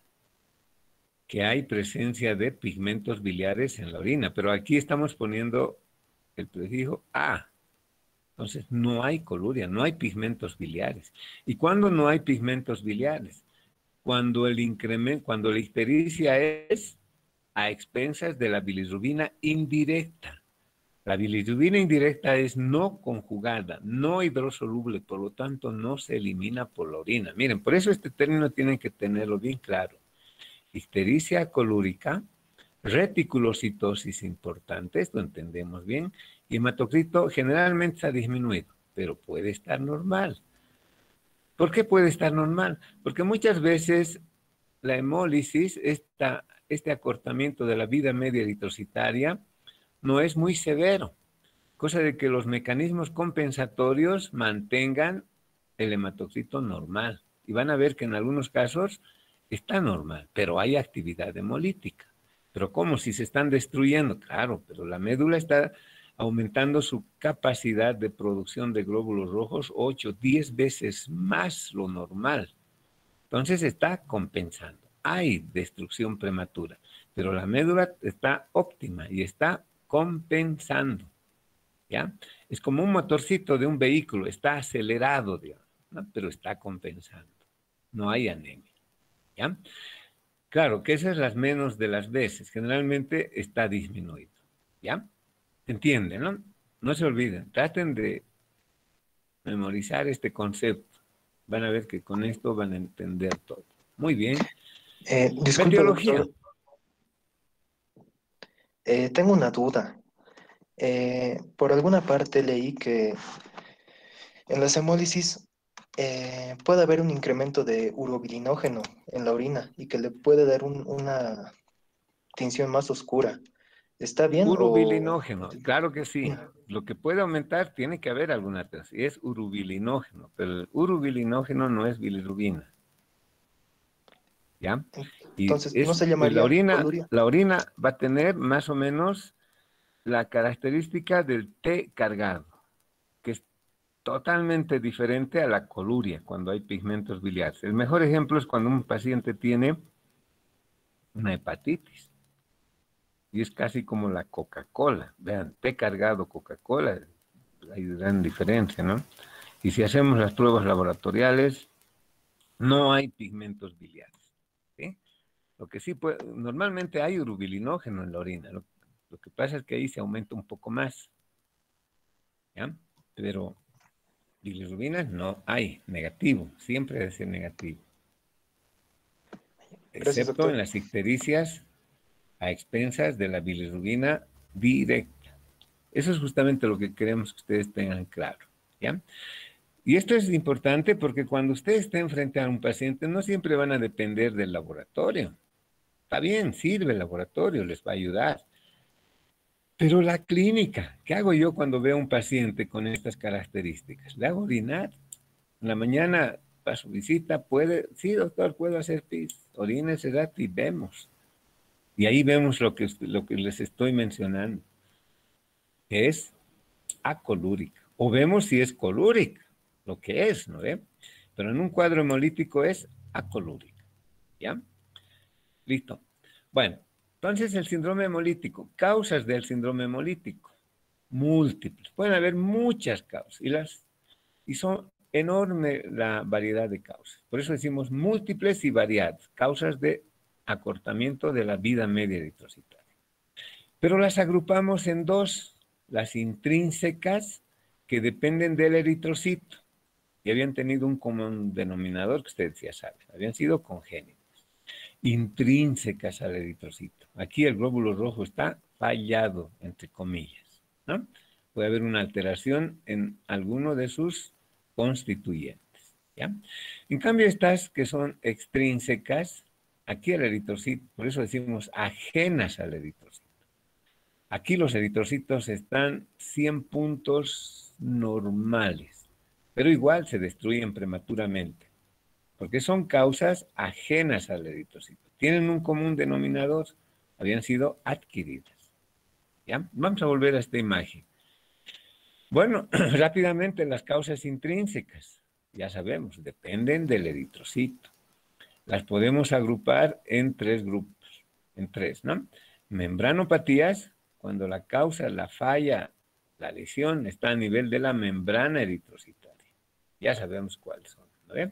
Que hay presencia de pigmentos biliares en la orina, pero aquí estamos poniendo el prefijo A. Entonces, no hay coluria, no hay pigmentos biliares. ¿Y cuándo no hay pigmentos biliares? Cuando el incremento, cuando la ictericia es a expensas de la bilirrubina indirecta. La bilirrubina indirecta es no conjugada, no hidrosoluble, por lo tanto no se elimina por la orina. Miren, por eso este término tienen que tenerlo bien claro. Ictericia colúrica, reticulocitosis importante, esto entendemos bien, y hematocrito generalmente está disminuido, pero puede estar normal. ¿Por qué puede estar normal? Porque muchas veces la hemólisis, esta, este acortamiento de la vida media eritrocitaria, no es muy severo, cosa de que los mecanismos compensatorios mantengan el hematocrito normal. Y van a ver que en algunos casos está normal, pero hay actividad hemolítica. Pero ¿cómo? Si se están destruyendo, claro, pero la médula está aumentando su capacidad de producción de glóbulos rojos ocho, diez veces más lo normal. Entonces está compensando. Hay destrucción prematura, pero la médula está óptima y está compensando. ¿Ya? Es como un motorcito de un vehículo, está acelerado, digamos, ¿no? Pero está compensando. No hay anemia. ¿Ya? Claro que esas las menos de las veces. Generalmente está disminuido. ¿Ya? ¿Entienden, no? No se olviden. Traten de memorizar este concepto. Van a ver que con esto van a entender todo. Muy bien. Eh, disculpe, Etiología. doctor. Eh, tengo una duda. Eh, por alguna parte leí que en las hemólisis eh, puede haber un incremento de urobilinógeno en la orina y que le puede dar un- una tinción más oscura. ¿Está bien o...? Urobilinógeno, claro que sí. Lo que puede aumentar tiene que haber alguna tesis. Es urobilinógeno, pero el urobilinógeno no es bilirrubina. ¿Ya? Y Entonces, ¿no es, se la llamaría orina, coluria? la orina va a tener más o menos la característica del té cargado, que es totalmente diferente a la coluria cuando hay pigmentos biliares. El mejor ejemplo es cuando un paciente tiene una hepatitis. Y es casi como la Coca-Cola. Vean, té cargado Coca-Cola, hay gran diferencia, ¿no? Y si hacemos las pruebas laboratoriales, no hay pigmentos biliares. ¿Sí? Lo que sí puede, normalmente hay urobilinógeno en la orina. Lo, lo que pasa es que ahí se aumenta un poco más. ¿Ya? Pero bilirrubina no hay, negativo, siempre debe ser negativo. Gracias, Excepto doctor. en las ictericias a expensas de la bilirrubina directa. Eso es justamente lo que queremos que ustedes tengan claro, ¿ya? Y esto es importante porque cuando ustedes estén frente a un paciente, no siempre van a depender del laboratorio. Está bien, sirve el laboratorio, les va a ayudar. Pero la clínica, ¿qué hago yo cuando veo a un paciente con estas características? Le hago orinar. En la mañana, para su visita, puede, sí, doctor, puedo hacer pis, orina ese rato y vemos. Y ahí vemos lo que, lo que les estoy mencionando, que es acolúrica. O vemos si es colúrica, lo que es, ¿no ve? Pero en un cuadro hemolítico es acolúrica, ¿ya? Listo. Bueno, entonces el síndrome hemolítico, causas del síndrome hemolítico, múltiples. Pueden haber muchas causas y, las, y son enorme la variedad de causas. Por eso decimos múltiples y variadas, causas de acortamiento de la vida media eritrocitaria. Pero las agrupamos en dos, las intrínsecas, que dependen del eritrocito y habían tenido un común denominador que ustedes ya saben, habían sido congénitas. Intrínsecas al eritrocito. Aquí el glóbulo rojo está fallado, entre comillas, ¿no? Puede haber una alteración en alguno de sus constituyentes, ¿ya? En cambio, estas que son extrínsecas, aquí el eritrocito, por eso decimos ajenas al eritrocito. Aquí los eritrocitos están cien puntos normales, pero igual se destruyen prematuramente, porque son causas ajenas al eritrocito. Tienen un común denominador, habían sido adquiridas. ¿Ya? Vamos a volver a esta imagen. Bueno, rápidamente las causas intrínsecas, ya sabemos, dependen del eritrocito. Las podemos agrupar en tres grupos, en tres, ¿no? Membranopatías, cuando la causa, la falla, la lesión está a nivel de la membrana eritrocitaria. Ya sabemos cuáles son, ¿no ve?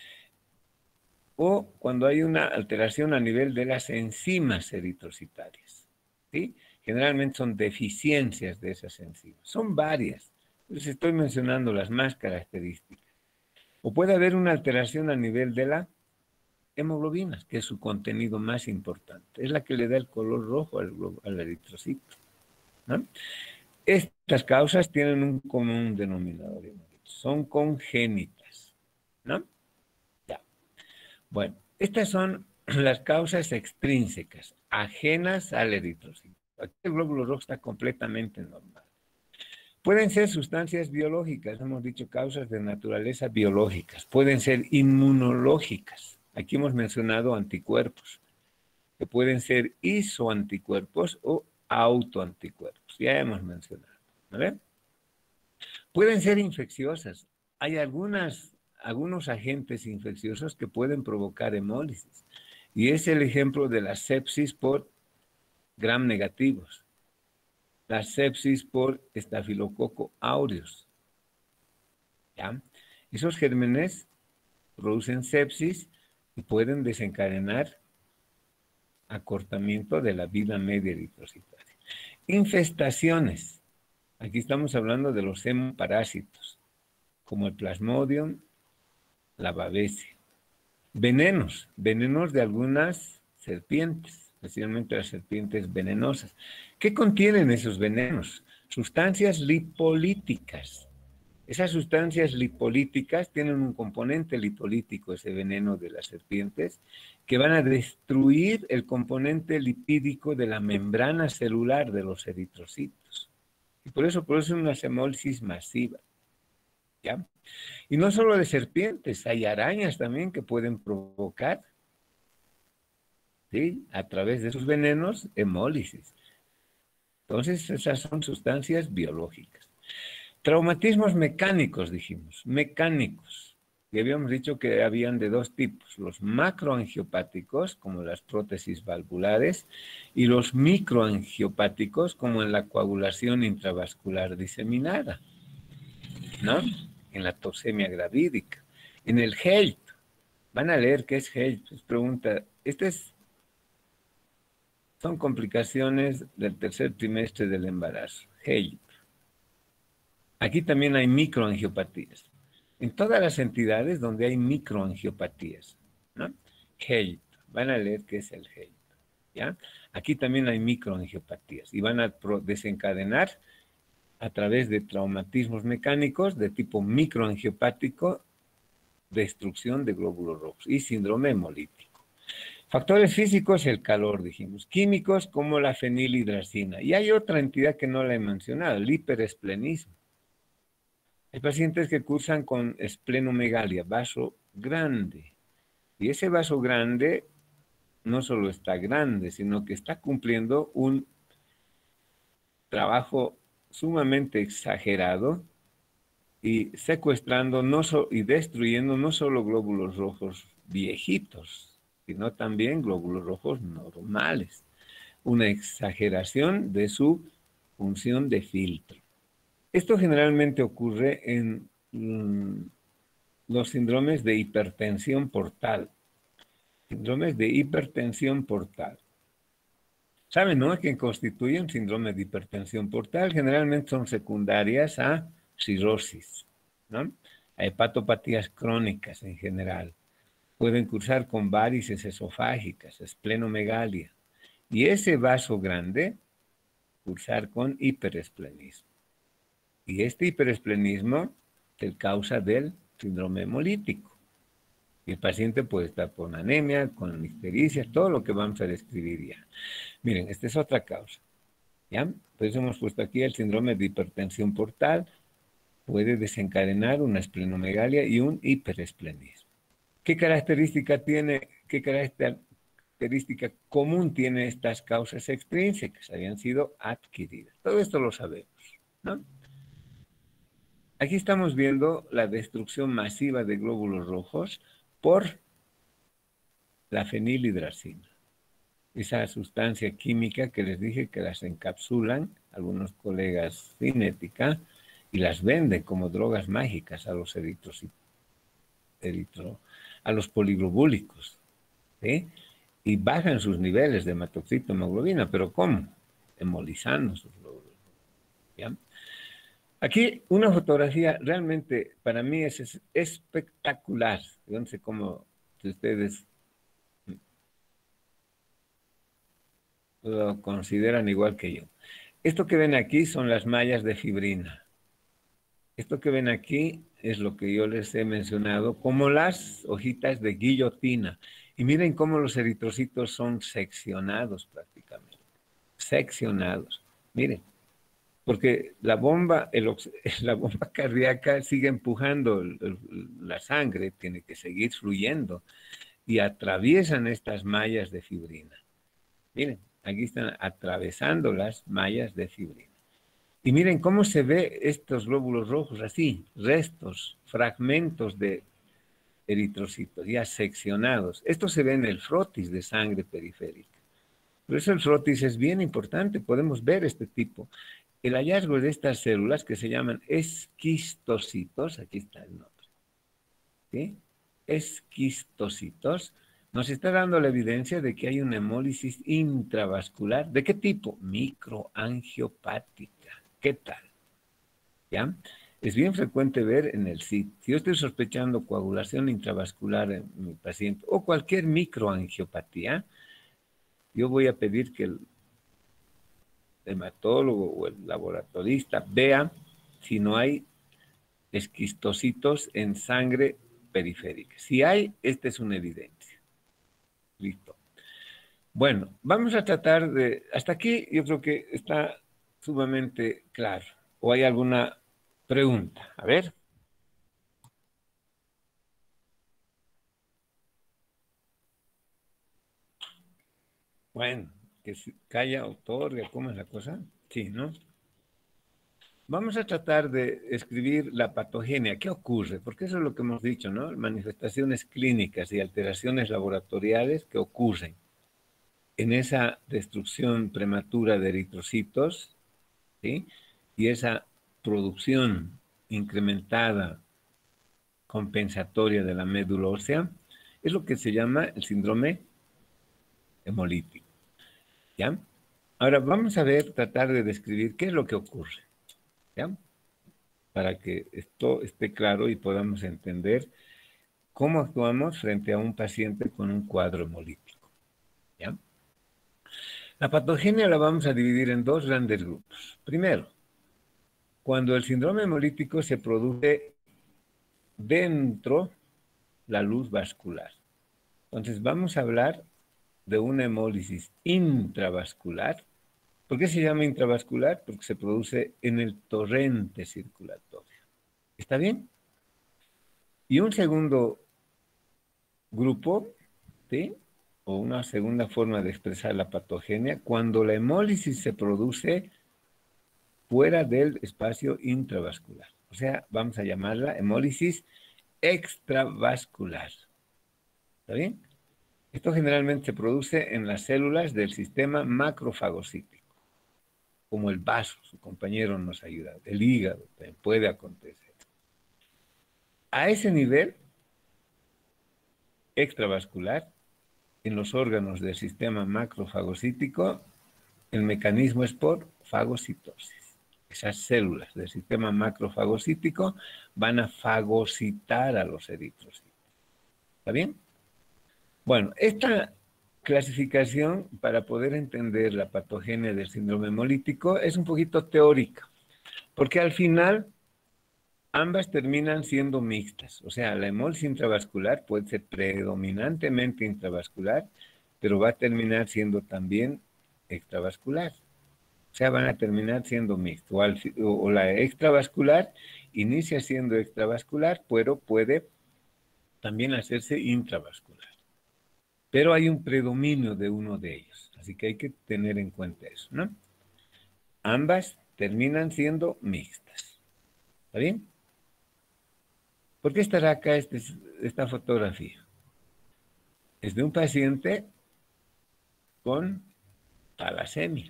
O cuando hay una alteración a nivel de las enzimas eritrocitarias, ¿sí? Generalmente son deficiencias de esas enzimas. Son varias. Les estoy mencionando las más características. O puede haber una alteración a nivel de la hemoglobina, que es su contenido más importante. Es la que le da el color rojo al, al eritrocito, ¿no? Estas causas tienen un común denominador. Son congénitas, ¿no? Ya. Bueno, estas son las causas extrínsecas, ajenas al eritrocito. Aquí el glóbulo rojo está completamente normal. Pueden ser sustancias biológicas, hemos dicho causas de naturaleza biológicas. Pueden ser inmunológicas. Aquí hemos mencionado anticuerpos, que pueden ser isoanticuerpos o autoanticuerpos. Ya hemos mencionado, ¿vale? Pueden ser infecciosas. Hay algunas, algunos agentes infecciosos que pueden provocar hemólisis. Y es el ejemplo de la sepsis por gram negativos. La sepsis por estafilococo aureus. ¿Ya? Esos gérmenes producen sepsis y pueden desencadenar acortamiento de la vida media eritrocitaria. Infestaciones. Aquí estamos hablando de los hemoparásitos, como el Plasmodium, la Babesia. Venenos, venenos de algunas serpientes, especialmente las serpientes venenosas. ¿Qué contienen esos venenos? Sustancias lipolíticas. Esas sustancias lipolíticas tienen un componente lipolítico, ese veneno de las serpientes, que van a destruir el componente lipídico de la membrana celular de los eritrocitos. Y por eso producen una hemólisis masiva. ¿Ya? Y no solo de serpientes, hay arañas también que pueden provocar, ¿sí?, a través de sus venenos, hemólisis. Entonces, esas son sustancias biológicas. Traumatismos mecánicos, dijimos, mecánicos. Y habíamos dicho que habían de dos tipos, los macroangiopáticos, como las prótesis valvulares, y los microangiopáticos, como en la coagulación intravascular diseminada, ¿no? En la toxemia gravídica. En el H E L P, van a leer qué es H E L P, es pregunta, este es, son complicaciones del tercer trimestre del embarazo, H E L P. Aquí también hay microangiopatías. En todas las entidades donde hay microangiopatías, ¿no? H E L P, van a leer qué es el H E L P, ¿ya? Aquí también hay microangiopatías y van a desencadenar a través de traumatismos mecánicos de tipo microangiopático, destrucción de glóbulos rojos y síndrome hemolítico. Factores físicos, el calor, dijimos. Químicos, como la fenilhidracina. Y hay otra entidad que no la he mencionado, el hiperesplenismo. Hay pacientes que cursan con esplenomegalia, vaso grande. Y ese vaso grande no solo está grande, sino que está cumpliendo un trabajo sumamente exagerado y secuestrando no so- y destruyendo no solo glóbulos rojos viejitos, sino también glóbulos rojos normales. Una exageración de su función de filtro. Esto generalmente ocurre en mm, los síndromes de hipertensión portal. Síndromes de hipertensión portal. ¿Saben, no? Que constituyen síndrome de hipertensión portal. Generalmente son secundarias a cirrosis, ¿no? A hepatopatías crónicas en general. Pueden cursar con varices esofágicas, esplenomegalia. Y ese vaso grande, cursar con hiperesplenismo. Y este hiperesplenismo es causa del síndrome hemolítico. Y el paciente puede estar con anemia, con ictericia, todo lo que vamos a describir ya. Miren, esta es otra causa. ¿Ya? Por eso hemos puesto aquí el síndrome de hipertensión portal. Puede desencadenar una esplenomegalia y un hiperesplenismo. ¿Qué característica tiene, qué característica común tiene estas causas extrínsecas? Habían sido adquiridas. Todo esto lo sabemos, ¿no? Aquí estamos viendo la destrucción masiva de glóbulos rojos por la fenilhidracina. Esa sustancia química que les dije que las encapsulan algunos colegas cinética y las venden como drogas mágicas a los eritrocitos, eritro, a los poliglobúlicos, ¿sí? Y bajan sus niveles de hematoxitohemoglobina, pero ¿cómo? Hemolizando sus glóbulos, ¿ya? Aquí una fotografía realmente para mí es, es espectacular. Yo no sé cómo si ustedes lo consideran igual que yo. Esto que ven aquí son las mallas de fibrina. Esto que ven aquí es lo que yo les he mencionado como las hojitas de guillotina. Y miren cómo los eritrocitos son seccionados prácticamente. Seccionados. Miren. Porque la bomba, el, la bomba cardíaca sigue empujando el, el, la sangre, tiene que seguir fluyendo y atraviesan estas mallas de fibrina. Miren, aquí están atravesando las mallas de fibrina. Y miren cómo se ve estos glóbulos rojos así, restos, fragmentos de eritrocitos ya seccionados. Esto se ve en el frotis de sangre periférica. Por eso el frotis es bien importante, podemos ver este tipo. El hallazgo de estas células que se llaman esquistocitos, aquí está el nombre, ¿sí? Esquistocitos, nos está dando la evidencia de que hay una hemólisis intravascular. ¿De qué tipo? Microangiopática. ¿Qué tal? ¿Ya? Es bien frecuente ver en el C I T. Si yo estoy sospechando coagulación intravascular en mi paciente o cualquier microangiopatía, yo voy a pedir que el hematólogo o el laboratorista vea si no hay esquistocitos en sangre periférica. Si hay, esta es una evidencia. Listo. Bueno, vamos a tratar de... Hasta aquí yo creo que está sumamente claro. ¿O hay alguna pregunta? A ver. Bueno, que si calla, otorga, ¿cómo es la cosa? Sí, ¿no? Vamos a tratar de escribir la patogenia. ¿Qué ocurre? Porque eso es lo que hemos dicho, ¿no? Manifestaciones clínicas y alteraciones laboratoriales que ocurren en esa destrucción prematura de eritrocitos, ¿sí? Y esa producción incrementada compensatoria de la médula ósea es lo que se llama el síndrome hemolítico, ¿ya? Ahora vamos a ver, tratar de describir qué es lo que ocurre, ¿ya? Para que esto esté claro y podamos entender cómo actuamos frente a un paciente con un cuadro hemolítico, ¿ya? La patogenia la vamos a dividir en dos grandes grupos. Primero, cuando el síndrome hemolítico se produce dentro la luz vascular. Entonces vamos a hablar de una hemólisis intravascular. ¿Por qué se llama intravascular? Porque se produce en el torrente circulatorio. ¿Está bien? Y un segundo grupo, ¿sí? O una segunda forma de expresar la patogenia, cuando la hemólisis se produce fuera del espacio intravascular. O sea, vamos a llamarla hemólisis extravascular. ¿Está bien? Esto generalmente se produce en las células del sistema macrofagocítico, como el vaso, su compañero nos ayuda, el hígado también puede acontecer. A ese nivel extravascular, en los órganos del sistema macrofagocítico, el mecanismo es por fagocitosis. Esas células del sistema macrofagocítico van a fagocitar a los eritrocitos. ¿Está bien? Bueno, esta clasificación para poder entender la patogenia del síndrome hemolítico es un poquito teórica, porque al final ambas terminan siendo mixtas. O sea, la hemólisis intravascular puede ser predominantemente intravascular, pero va a terminar siendo también extravascular. O sea, van a terminar siendo mixtas. O, al, o la extravascular inicia siendo extravascular, pero puede también hacerse intravascular. Pero hay un predominio de uno de ellos. Así que hay que tener en cuenta eso, ¿no? Ambas terminan siendo mixtas. ¿Está bien? ¿Por qué estará acá este, esta fotografía? Es de un paciente con talasemia.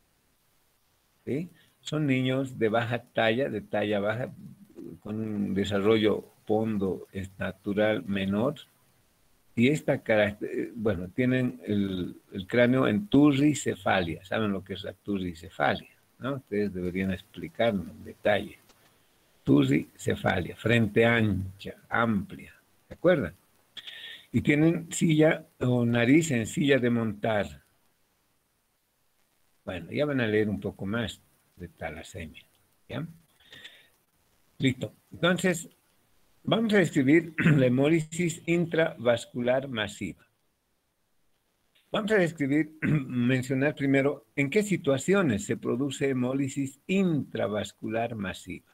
¿Sí? Son niños de baja talla, de talla baja, con un desarrollo pondo natural menor. Y esta característica, bueno, tienen el, el cráneo en turricefalia. ¿Saben lo que es la turricefalia? ¿No? Ustedes deberían explicarlo en detalle. Turricefalia, frente ancha, amplia, ¿se acuerdan? Y tienen silla o nariz en silla de montar. Bueno, ya van a leer un poco más de talasemia, ¿ya? Listo. Entonces, vamos a describir la hemólisis intravascular masiva. Vamos a describir, mencionar primero en qué situaciones se produce hemólisis intravascular masiva.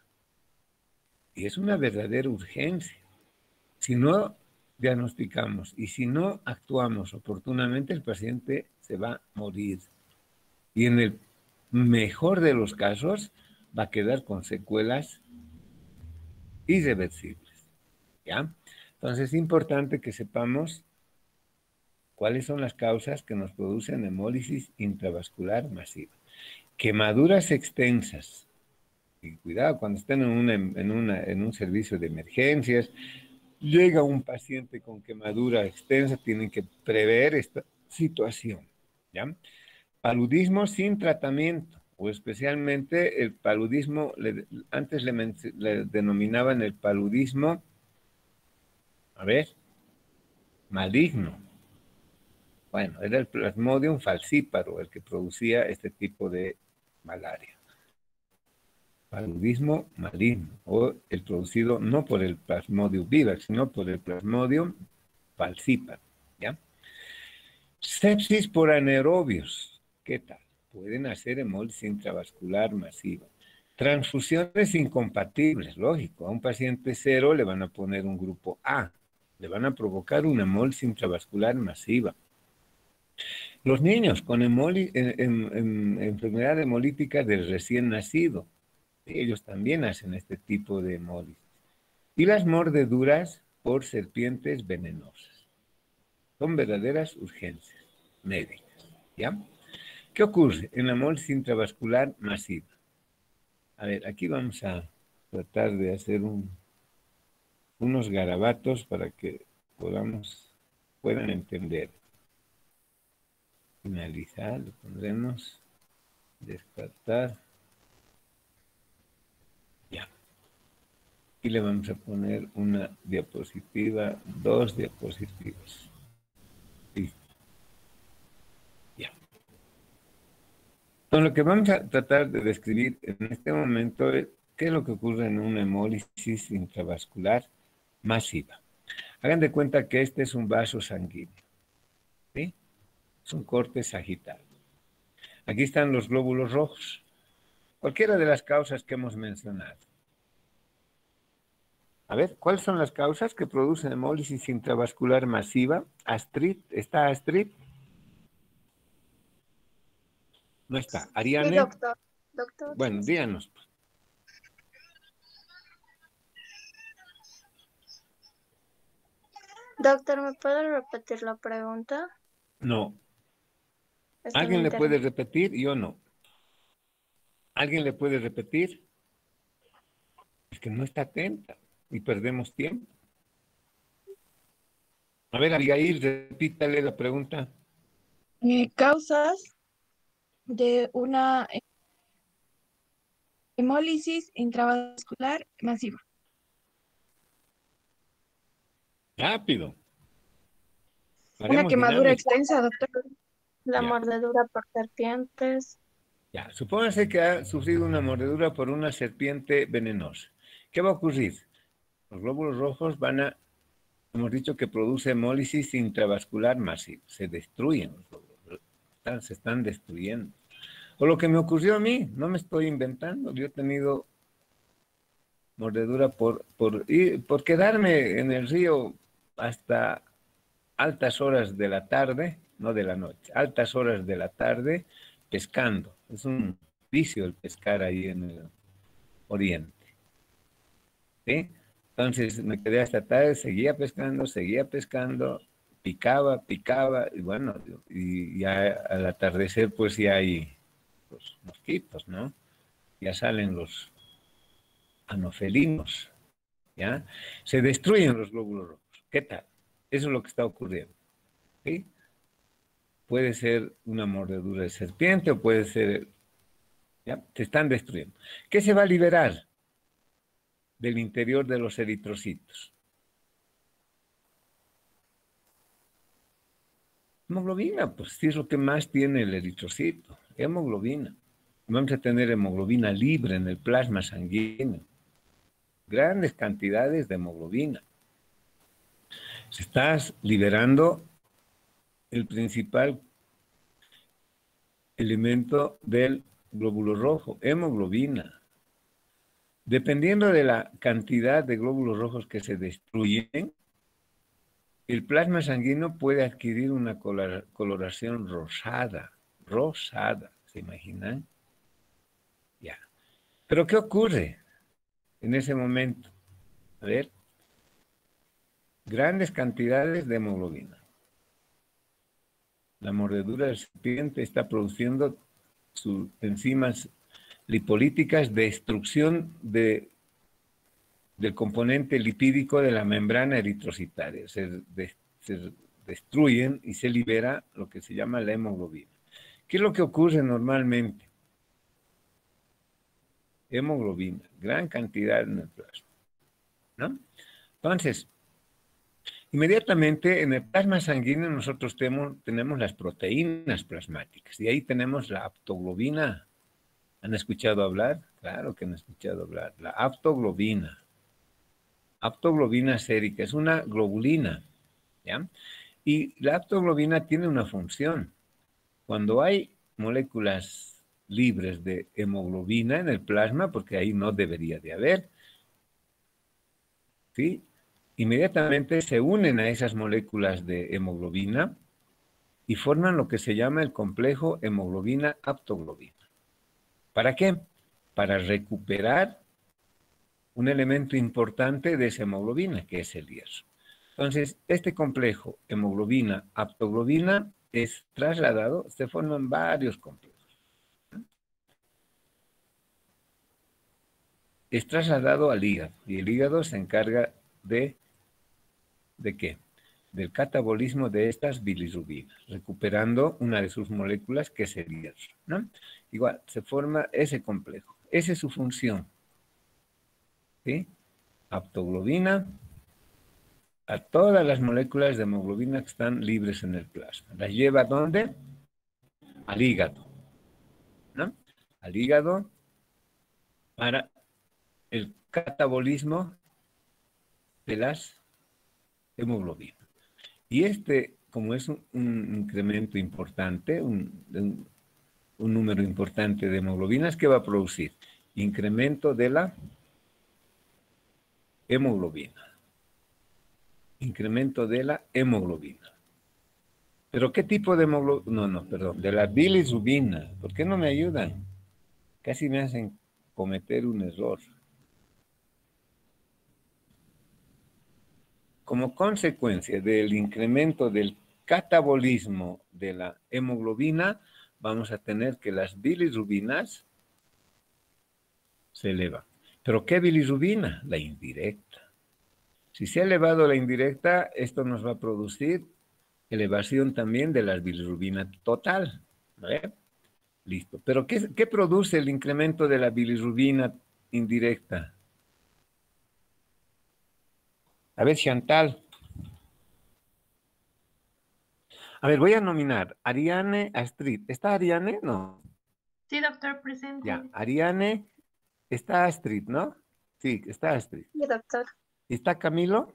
Y es una verdadera urgencia. Si no diagnosticamos y si no actuamos oportunamente, el paciente se va a morir. Y en el mejor de los casos, va a quedar con secuelas irreversibles. ¿Ya? Entonces es importante que sepamos cuáles son las causas que nos producen hemólisis intravascular masiva. Quemaduras extensas. Y cuidado, cuando estén en, una, en, una, en un servicio de emergencias, llega un paciente con quemadura extensa, tienen que prever esta situación. ¿Ya? Paludismo sin tratamiento, o especialmente el paludismo, le, antes le, le denominaban el paludismo, a ver, maligno. Bueno, era el Plasmodium falciparum el que producía este tipo de malaria. Paludismo maligno, o el producido no por el Plasmodium vivax, sino por el Plasmodium falciparum, ¿ya? Sepsis por anaerobios, ¿qué tal? Pueden hacer hemólisis intravascular masiva. Transfusiones incompatibles, lógico. A un paciente cero le van a poner un grupo A, le van a provocar una hemólisis intravascular masiva. Los niños con hemoli, en, en, en enfermedad hemolítica del recién nacido, ellos también hacen este tipo de hemólisis. Y las mordeduras por serpientes venenosas. Son verdaderas urgencias médicas, ¿ya? ¿Qué ocurre en la hemólisis intravascular masiva? A ver, aquí vamos a tratar de hacer un, unos garabatos para que podamos, puedan entender. Finalizar, lo pondremos, descartar. Ya. Y le vamos a poner una diapositiva, dos diapositivas. Listo. Ya. Entonces, lo que vamos a tratar de describir en este momento es qué es lo que ocurre en una hemólisis intravascular masiva. Hagan de cuenta que este es un vaso sanguíneo, ¿sí? Son cortes sagitales. Aquí están los glóbulos rojos. Cualquiera de las causas que hemos mencionado. A ver, ¿cuáles son las causas que producen hemólisis intravascular masiva? Astrid, ¿está Astrid? No está. ¿Ariane? Sí, doctor. Doctor. Bueno, díganos. Doctor, ¿me puede repetir la pregunta? No. Es que ¿Alguien me le puede interesa. repetir? Yo no. ¿Alguien le puede repetir? Es que no está atenta y perdemos tiempo. A ver, Abigail, repítale la pregunta. Eh, causas de una hemólisis intravascular masiva. Rápido. Una Haremos quemadura dinámica. extensa, doctor. La Ya. mordedura por serpientes. Ya, supóngase que ha sufrido una mordedura por una serpiente venenosa. ¿Qué va a ocurrir? Los glóbulos rojos van a, hemos dicho que produce hemólisis intravascular masiva. Se destruyen los glóbulos, están, se están destruyendo. O lo que me ocurrió a mí, no me estoy inventando. Yo he tenido mordedura por, por, ir, por quedarme en el río hasta altas horas de la tarde, no de la noche, altas horas de la tarde pescando. Es un vicio el pescar ahí en el oriente. ¿Sí? Entonces me quedé hasta tarde, seguía pescando, seguía pescando, picaba, picaba, y bueno, y ya al atardecer pues ya hay los mosquitos, ¿no? Ya salen los anofelinos, ¿ya? Se destruyen los glóbulos rojos. ¿Qué tal? Eso es lo que está ocurriendo, ¿sí? Puede ser una mordedura de serpiente o puede ser, ¿ya? Se están destruyendo. ¿Qué se va a liberar del interior de los eritrocitos? Hemoglobina, pues sí es lo que más tiene el eritrocito, hemoglobina. Vamos a tener hemoglobina libre en el plasma sanguíneo. Grandes cantidades de hemoglobina. Se está liberando el principal elemento del glóbulo rojo, hemoglobina. Dependiendo de la cantidad de glóbulos rojos que se destruyen, el plasma sanguíneo puede adquirir una coloración rosada, rosada, ¿se imaginan? Ya. Pero ¿qué ocurre en ese momento? A ver, grandes cantidades de hemoglobina. La mordedura de serpiente está produciendo sus enzimas lipolíticas de destrucción de, del componente lipídico de la membrana eritrocitaria. Se, de, se destruyen y se libera lo que se llama la hemoglobina. ¿Qué es lo que ocurre normalmente? Hemoglobina, gran cantidad en el plasma, ¿no? Entonces, inmediatamente en el plasma sanguíneo nosotros tenemos, tenemos las proteínas plasmáticas y ahí tenemos la aptoglobina. ¿Han escuchado hablar? Claro que han escuchado hablar. La aptoglobina. Aptoglobina sérica es una globulina, ¿ya? Y la aptoglobina tiene una función. Cuando hay moléculas libres de hemoglobina en el plasma, porque ahí no debería de haber, ¿sí? Inmediatamente se unen a esas moléculas de hemoglobina y forman lo que se llama el complejo hemoglobina-aptoglobina. ¿Para qué? Para recuperar un elemento importante de esa hemoglobina, que es el hierro. Entonces, este complejo hemoglobina-aptoglobina es trasladado, se forman varios complejos. Es trasladado al hígado y el hígado se encarga de, ¿de qué? Del catabolismo de estas bilirrubinas, recuperando una de sus moléculas que es el hierro, ¿no? Igual, se forma ese complejo. Esa es su función, ¿sí? Aptoglobina a todas las moléculas de hemoglobina que están libres en el plasma. ¿Las lleva a dónde? Al hígado, ¿no? Al hígado para el catabolismo de las hemoglobinas. Y este como es un, un incremento importante, un, un, un número importante de hemoglobinas, ¿qué va a producir? Incremento de la hemoglobina. Incremento de la hemoglobina. ¿Pero qué tipo de hemoglobina? No, no, perdón, de la bilirrubina. ¿Por qué no me ayudan? Casi me hacen cometer un error. Como consecuencia del incremento del catabolismo de la hemoglobina, vamos a tener que las bilirrubinas se elevan. ¿Pero qué bilirrubina? La indirecta. Si se ha elevado la indirecta, esto nos va a producir elevación también de la bilirrubina total. ¿Vale? Listo. ¿Pero qué, qué produce el incremento de la bilirrubina indirecta? A ver, Chantal. A ver, voy a nominar Ariane Astrid. ¿Está Ariane? No. Sí, doctor, presente. Ya, Ariane, está Astrid, ¿no? Sí, está Astrid. Sí, doctor. ¿Está Camilo?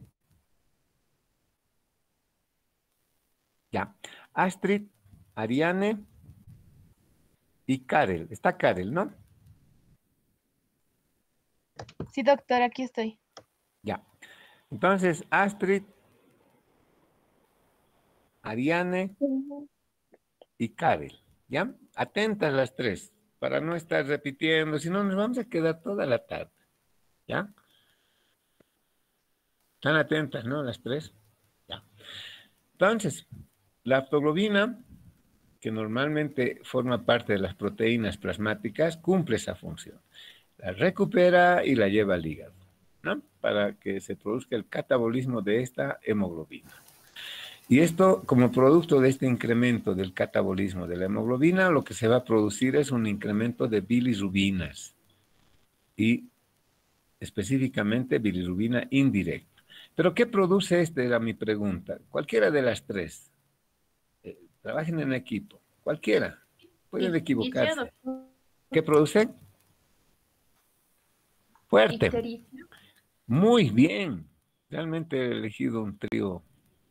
Ya. Astrid, Ariane y Karel. Está Karel, ¿no? Sí, doctor, aquí estoy. Ya. Entonces, Astrid, Ariane Ujú. y Karel. ¿Ya? Atentas las tres, para no estar repitiendo, si no nos vamos a quedar toda la tarde. ¿Ya? ¿Están atentas, no? Las tres. Ya. Entonces, la aptoglobina, que normalmente forma parte de las proteínas plasmáticas, cumple esa función. La recupera y la lleva al hígado, ¿no? Para que se produzca el catabolismo de esta hemoglobina. Y esto, como producto de este incremento del catabolismo de la hemoglobina, lo que se va a producir es un incremento de bilirrubinas y específicamente bilirrubina indirecta. ¿Pero qué produce este? Era mi pregunta. Cualquiera de las tres. Eh, trabajen en equipo. Cualquiera. Pueden equivocarse. ¿Qué produce? Fuerte. Ictericia. Muy bien. Realmente he elegido un trío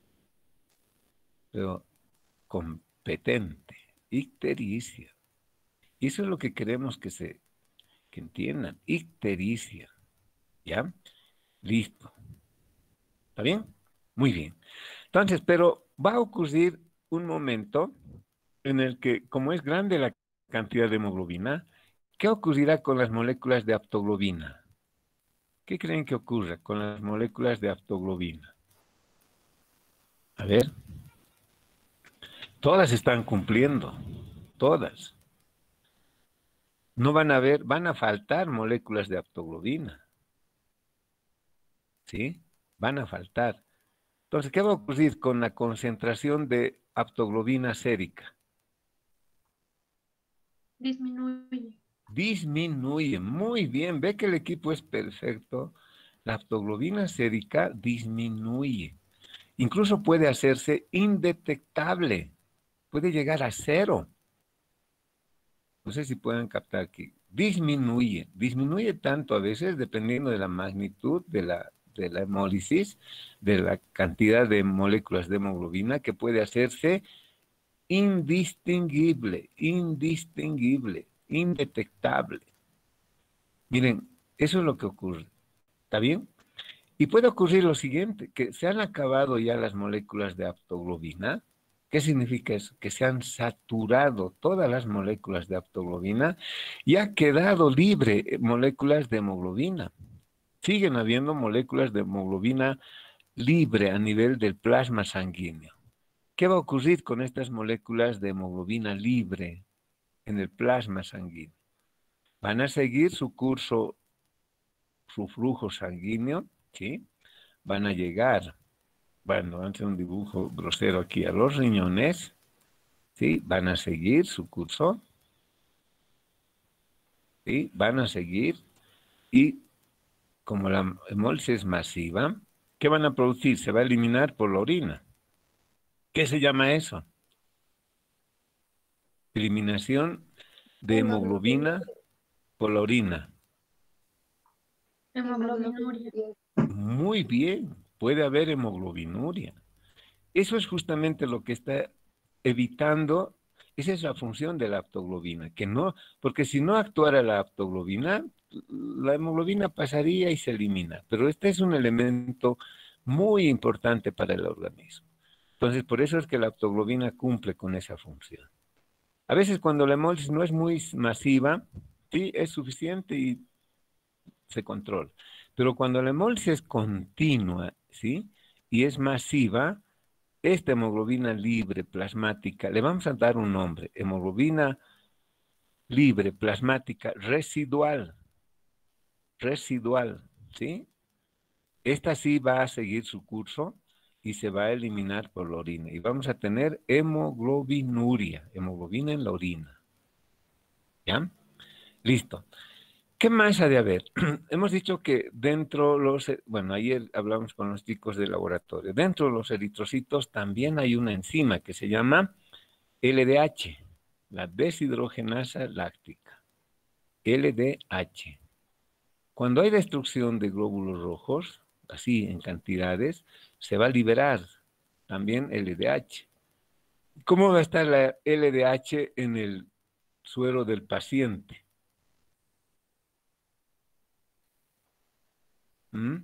pero competente. Ictericia. Y eso es lo que queremos que se que entiendan. Ictericia. ¿Ya? Listo. ¿Está bien? Muy bien. Entonces, pero va a ocurrir un momento en el que, como es grande la cantidad de hemoglobina, ¿qué ocurrirá con las moléculas de aptoglobina? ¿Qué creen que ocurra con las moléculas de aptoglobina? A ver. Todas están cumpliendo. Todas. No van a haber, van a faltar moléculas de aptoglobina. ¿Sí? Van a faltar. Entonces, ¿qué va a ocurrir con la concentración de aptoglobina sérica? Disminuye. Disminuye. Muy bien. Ve que el equipo es perfecto. La aptoglobina sérica disminuye. Incluso puede hacerse indetectable. Puede llegar a cero. No sé si pueden captar que disminuye. Disminuye tanto a veces dependiendo de la magnitud de la, de la hemólisis, de la cantidad de moléculas de hemoglobina, que puede hacerse indistinguible, indistinguible, indetectable. Miren, eso es lo que ocurre. ¿Está bien? Y puede ocurrir lo siguiente, que se han acabado ya las moléculas de aptoglobina. ¿Qué significa eso? Que se han saturado todas las moléculas de aptoglobina y ha quedado libre moléculas de hemoglobina. Siguen habiendo moléculas de hemoglobina libre a nivel del plasma sanguíneo. ¿Qué va a ocurrir con estas moléculas de hemoglobina libre en el plasma sanguíneo? Van a seguir su curso, su flujo sanguíneo, ¿sí? Van a llegar, bueno, van a hacer un dibujo grosero aquí, a los riñones, ¿sí? Van a seguir su curso, ¿sí? Van a seguir y como la hemólisis es masiva, ¿qué van a producir? Se va a eliminar por la orina. ¿Qué se llama eso? Eliminación de hemoglobina por la orina. Hemoglobinuria. Muy bien, puede haber hemoglobinuria. Eso es justamente lo que está evitando, esa es la función de la aptoglobina, que no, porque si no actuara la aptoglobina, la hemoglobina pasaría y se elimina, pero este es un elemento muy importante para el organismo. Entonces, por eso es que la aptoglobina cumple con esa función. A veces cuando la hemólisis no es muy masiva, sí, es suficiente y se controla. Pero cuando la hemólisis es continua, ¿sí? Y es masiva, esta hemoglobina libre plasmática, le vamos a dar un nombre, hemoglobina libre plasmática residual, residual, ¿sí? Esta sí va a seguir su curso y se va a eliminar por la orina. Y vamos a tener hemoglobinuria, hemoglobina en la orina. ¿Ya? Listo. ¿Qué más ha de haber? Hemos dicho que dentro los, bueno, ayer hablamos con los chicos de laboratorio, dentro de los eritrocitos también hay una enzima que se llama L D H, la deshidrogenasa láctica, L D H. Cuando hay destrucción de glóbulos rojos, así en cantidades, se va a liberar también L D H. ¿Cómo va a estar la L D H en el suero del paciente? ¿Mm?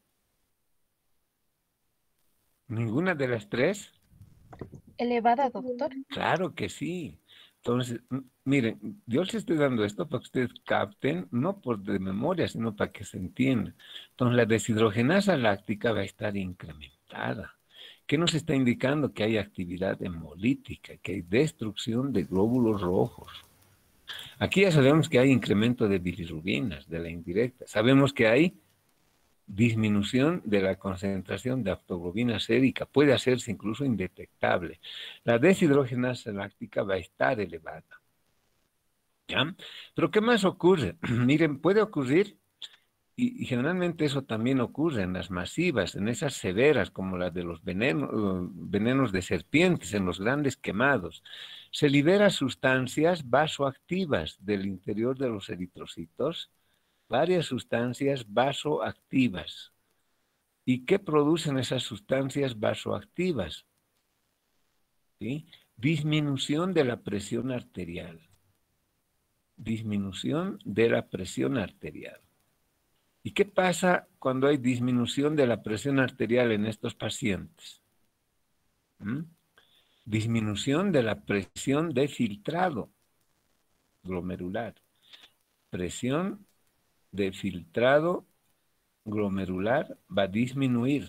¿Ninguna de las tres? Elevada, doctor. Claro que sí. Entonces, miren, yo les estoy dando esto para que ustedes capten, no por de memoria, sino para que se entienda. Entonces, la deshidrogenasa láctica va a estar incrementada. ¿Qué nos está indicando? Que hay actividad hemolítica, que hay destrucción de glóbulos rojos. Aquí ya sabemos que hay incremento de bilirrubinas, de la indirecta. Sabemos que hay disminución de la concentración de aptoglobina sérica, puede hacerse incluso indetectable. La deshidrogenasa láctica va a estar elevada. ¿Ya? Pero ¿qué más ocurre? Miren, puede ocurrir, y, y generalmente eso también ocurre en las masivas, en esas severas como las de los venenos, venenos de serpientes, en los grandes quemados. Se liberan sustancias vasoactivas del interior de los eritrocitos, varias sustancias vasoactivas. ¿Y qué producen esas sustancias vasoactivas? ¿Sí? Disminución de la presión arterial. Disminución de la presión arterial. ¿Y qué pasa cuando hay disminución de la presión arterial en estos pacientes? ¿Mm? Disminución de la presión de filtrado glomerular. Presión de filtrado glomerular va a disminuir.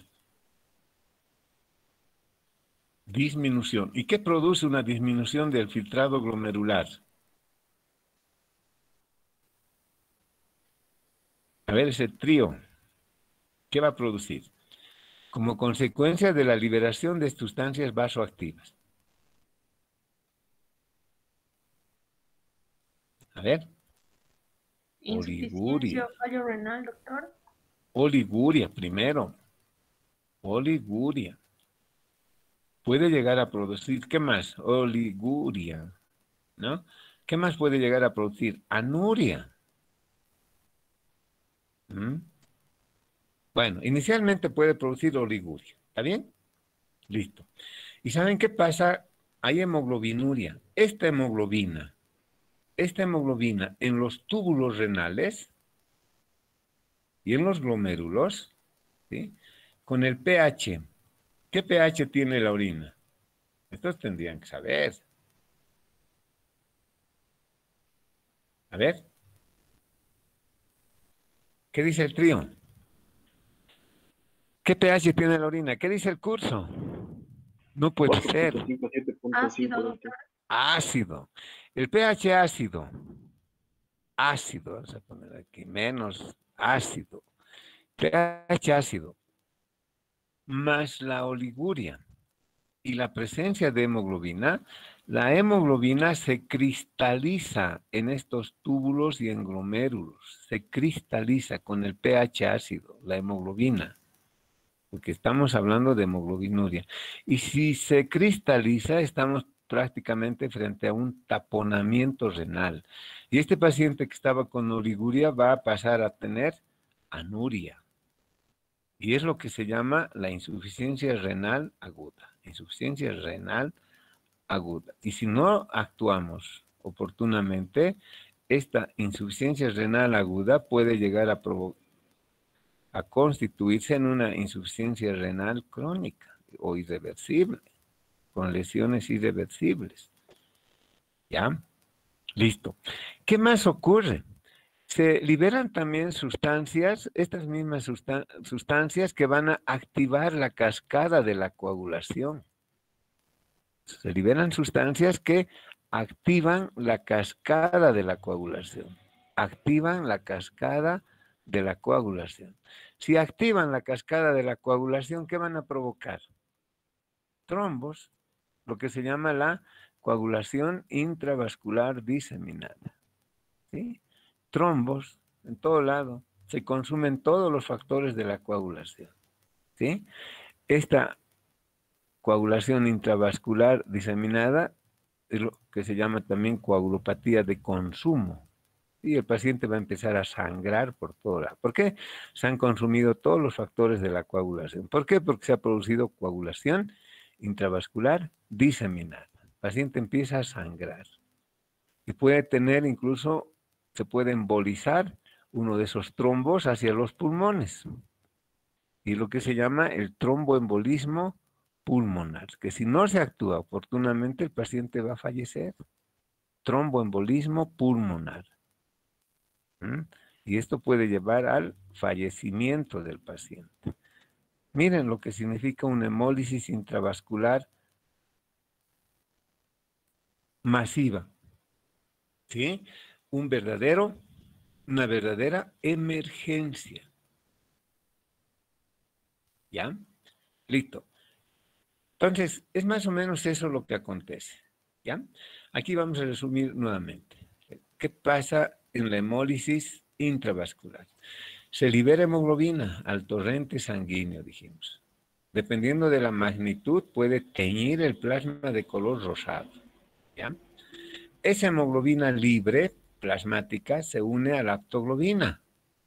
Disminución. ¿Y qué produce una disminución del filtrado glomerular? A ver, ese trío, ¿qué va a producir? Como consecuencia de la liberación de sustancias vasoactivas. A ver. Insuficiencia Oliguria. o fallo renal, doctor. Oliguria, primero. Oliguria. Puede llegar a producir, ¿qué más? Oliguria, ¿no? ¿Qué más puede llegar a producir? Anuria. ¿Mm? Bueno, inicialmente puede producir oliguria, ¿está bien? Listo. ¿Y saben qué pasa? Hay hemoglobinuria. Esta hemoglobina, esta hemoglobina en los túbulos renales y en los glomérulos, ¿sí? Con el pH. ¿Qué pH tiene la orina? Estos tendrían que saber. A ver. ¿Qué dice el trío? ¿Qué pH tiene la orina? ¿Qué dice el curso? No puede ser. Ácido, doctor. Ácido. El pH ácido. Ácido, vamos a poner aquí, menos ácido. pH ácido. Más la oliguria y la presencia de hemoglobina, la hemoglobina se cristaliza en estos túbulos y en glomérulos. Se cristaliza con el pH ácido, la hemoglobina. Porque estamos hablando de hemoglobinuria. Y si se cristaliza, estamos prácticamente frente a un taponamiento renal. Y este paciente que estaba con oliguria va a pasar a tener anuria. Y es lo que se llama la insuficiencia renal aguda. insuficiencia renal aguda. Y si no actuamos oportunamente, esta insuficiencia renal aguda puede llegar a, a constituirse en una insuficiencia renal crónica o irreversible, con lesiones irreversibles. ¿Ya? Listo. ¿Qué más ocurre? Se liberan también sustancias, estas mismas sustan sustancias que van a activar la cascada de la coagulación. Se liberan sustancias que activan la cascada de la coagulación. Activan la cascada de la coagulación. Si activan la cascada de la coagulación, ¿qué van a provocar? Trombos, lo que se llama la coagulación intravascular diseminada. ¿Sí? Trombos en todo lado, se consumen todos los factores de la coagulación. ¿Sí? Esta coagulación intravascular diseminada es lo que se llama también coagulopatía de consumo. Y el paciente va a empezar a sangrar por todo lado. ¿Por qué? Se han consumido todos los factores de la coagulación. ¿Por qué? Porque se ha producido coagulación intravascular diseminada. El paciente empieza a sangrar. Y puede tener incluso, se puede embolizar uno de esos trombos hacia los pulmones. Y lo que se llama el tromboembolismo pulmonar, que si no se actúa oportunamente, el paciente va a fallecer. Tromboembolismo pulmonar. ¿Mm? Y esto puede llevar al fallecimiento del paciente. Miren lo que significa una hemólisis intravascular masiva. ¿Sí? Un verdadero, una verdadera emergencia. ¿Ya? Listo. Entonces, es más o menos eso lo que acontece. ¿Ya? Aquí vamos a resumir nuevamente. ¿Qué pasa en la hemólisis intravascular? Se libera hemoglobina al torrente sanguíneo, dijimos. Dependiendo de la magnitud, puede teñir el plasma de color rosado. ¿Ya? Esa hemoglobina libre, plasmática, se une a la aptoglobina,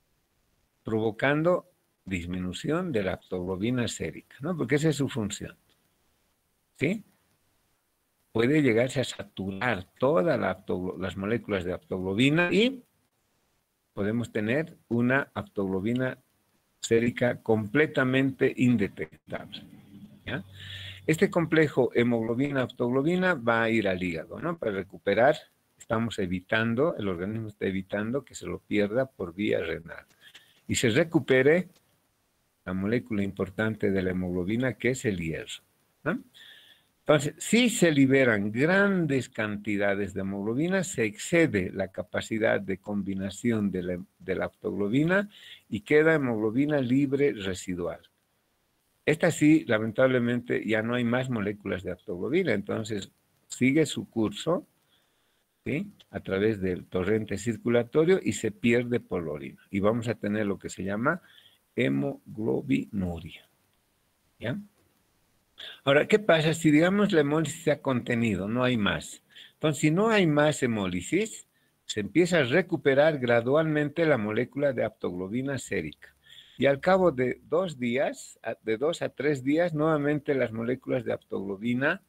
provocando disminución de la aptoglobina sérica, ¿no? Porque esa es su función. ¿Sí? Puede llegarse a saturar todas la las moléculas de aptoglobina y podemos tener una aptoglobina sérica completamente indetectable. ¿Ya? Este complejo hemoglobina-aptoglobina va a ir al hígado, ¿no? Para recuperar, estamos evitando, el organismo está evitando que se lo pierda por vía renal. Y se recupere la molécula importante de la hemoglobina, que es el hierro, ¿no? Entonces, si se liberan grandes cantidades de hemoglobina, se excede la capacidad de combinación de la, de la aptoglobina y queda hemoglobina libre residual. Esta sí, lamentablemente, ya no hay más moléculas de aptoglobina, entonces sigue su curso, ¿sí? A través del torrente circulatorio y se pierde por la orina. Y vamos a tener lo que se llama hemoglobinuria. ¿Ya? Ahora, ¿qué pasa si, digamos, la hemólisis se ha contenido, no hay más? Entonces, si no hay más hemólisis, se empieza a recuperar gradualmente la molécula de aptoglobina sérica. Y al cabo de dos días, de dos a tres días, nuevamente las moléculas de aptoglobina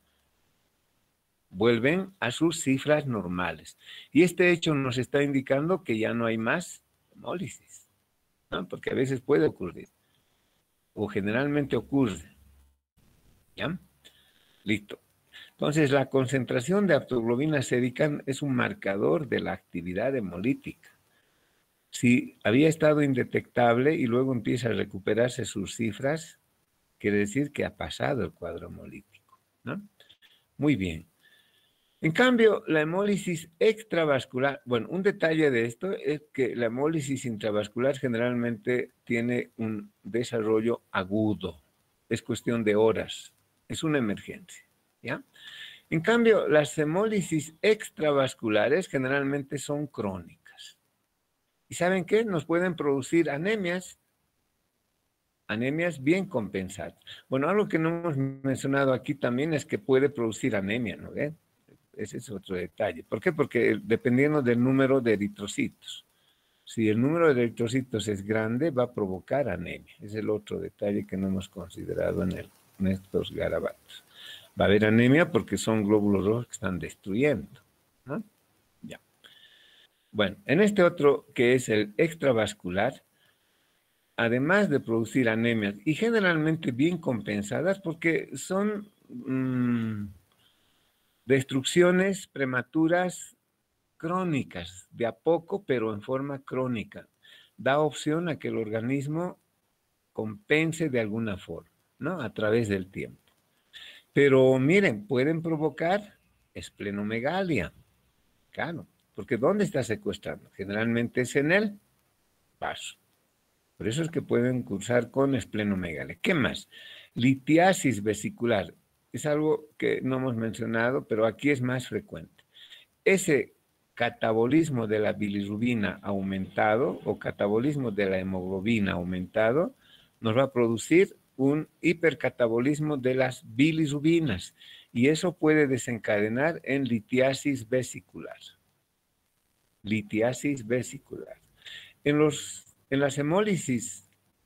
vuelven a sus cifras normales. Y este hecho nos está indicando que ya no hay más hemólisis, ¿no? Porque a veces puede ocurrir, o generalmente ocurre. ¿Ya? Listo. Entonces, la concentración de aptoglobina sérica es un marcador de la actividad hemolítica. Si había estado indetectable y luego empieza a recuperarse sus cifras, quiere decir que ha pasado el cuadro hemolítico, ¿no? Muy bien. En cambio, la hemólisis extravascular, bueno, un detalle de esto es que la hemólisis intravascular generalmente tiene un desarrollo agudo. Es cuestión de horas. Es una emergencia, ¿ya? En cambio, las hemólisis extravasculares generalmente son crónicas. ¿Y saben qué? Nos pueden producir anemias, anemias bien compensadas. Bueno, algo que no hemos mencionado aquí también es que puede producir anemia, ¿no ven? Ese es otro detalle. ¿Por qué? Porque dependiendo del número de eritrocitos. Si el número de eritrocitos es grande, va a provocar anemia. Es el otro detalle que no hemos considerado en, el, en estos garabatos. Va a haber anemia porque son glóbulos rojos que están destruyendo, ¿no? Ya. Bueno, en este otro que es el extravascular, además de producir anemias, y generalmente bien compensadas porque son mmm, destrucciones prematuras crónicas, de a poco, pero en forma crónica. Da opción a que el organismo compense de alguna forma, ¿no? A través del tiempo. Pero miren, pueden provocar esplenomegalia, claro, porque ¿dónde está secuestrando? Generalmente es en el vaso. Por eso es que pueden cursar con esplenomegalia. ¿Qué más? Litiasis vesicular. Es algo que no hemos mencionado, pero aquí es más frecuente. Ese catabolismo de la bilirrubina aumentado o catabolismo de la hemoglobina aumentado nos va a producir un hipercatabolismo de las bilirrubinas y eso puede desencadenar en litiasis vesicular. Litiasis vesicular. En, los, en las hemólisis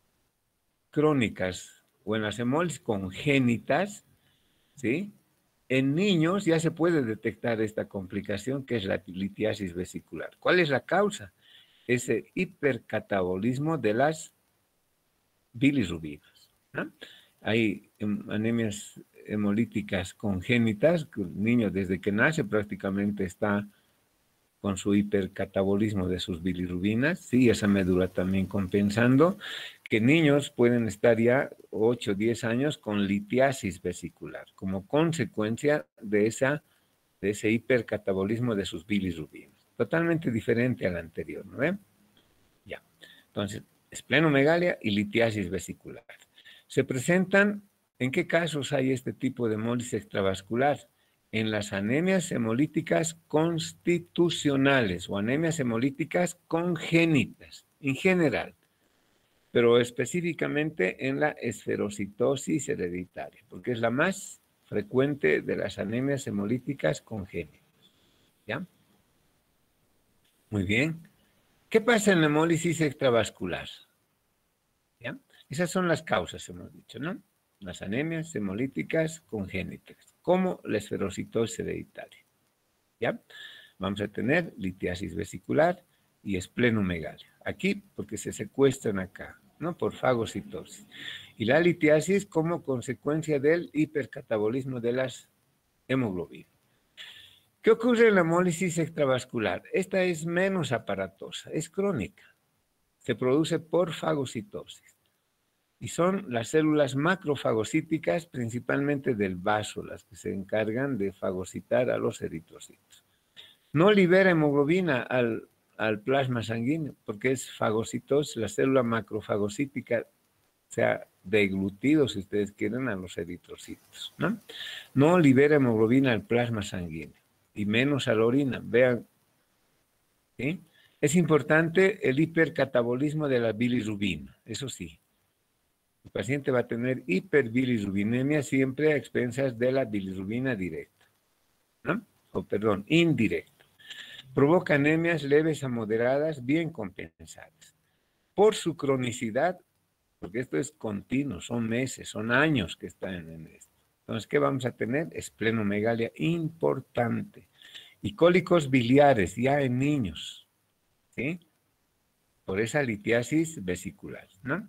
crónicas o en las hemólisis congénitas, ¿sí? En niños ya se puede detectar esta complicación que es la litiasis vesicular. ¿Cuál es la causa? Ese hipercatabolismo de las bilirrubinas, ¿no? Hay anemias hemolíticas congénitas, que el niño desde que nace prácticamente está con su hipercatabolismo de sus bilirrubinas, sí, esa médula también compensando, que niños pueden estar ya ocho o diez años con litiasis vesicular, como consecuencia de, esa, de ese hipercatabolismo de sus bilirrubinas. Totalmente diferente al anterior, ¿no ven? Ya. Entonces, esplenomegalia y litiasis vesicular. Se presentan, ¿en qué casos hay este tipo de hemólisis extravascular? En las anemias hemolíticas constitucionales o anemias hemolíticas congénitas, en general, pero específicamente en la esferocitosis hereditaria, porque es la más frecuente de las anemias hemolíticas congénitas. ¿Ya? Muy bien. ¿Qué pasa en la hemólisis extravascular? ¿Ya? Esas son las causas, hemos dicho, ¿no? Las anemias hemolíticas congénitas, como la esferocitosis hereditaria. ¿Ya? Vamos a tener litiasis vesicular y esplenomegalia. Aquí, porque se secuestran acá, ¿no? Por fagocitosis. Y la litiasis como consecuencia del hipercatabolismo de las hemoglobinas. ¿Qué ocurre en la hemólisis extravascular? Esta es menos aparatosa, es crónica. Se produce por fagocitosis. Y son las células macrofagocíticas, principalmente del vaso, las que se encargan de fagocitar a los eritrocitos. No libera hemoglobina al, al plasma sanguíneo, porque es fagocitosis, la célula macrofagocítica, o sea, deglutido, si ustedes quieren, a los eritrocitos, ¿no? No libera hemoglobina al plasma sanguíneo, y menos a la orina. Vean, ¿sí? Es importante el hipercatabolismo de la bilirrubina, eso sí. El paciente va a tener hiperbilirrubinemia siempre a expensas de la bilirrubina directa, ¿no? O perdón, indirecta. Provoca anemias leves a moderadas bien compensadas. Por su cronicidad, porque esto es continuo, son meses, son años que están en esto. Entonces, ¿qué vamos a tener? Esplenomegalia importante. Y cólicos biliares ya en niños, ¿sí? Por esa litiasis vesicular, ¿no?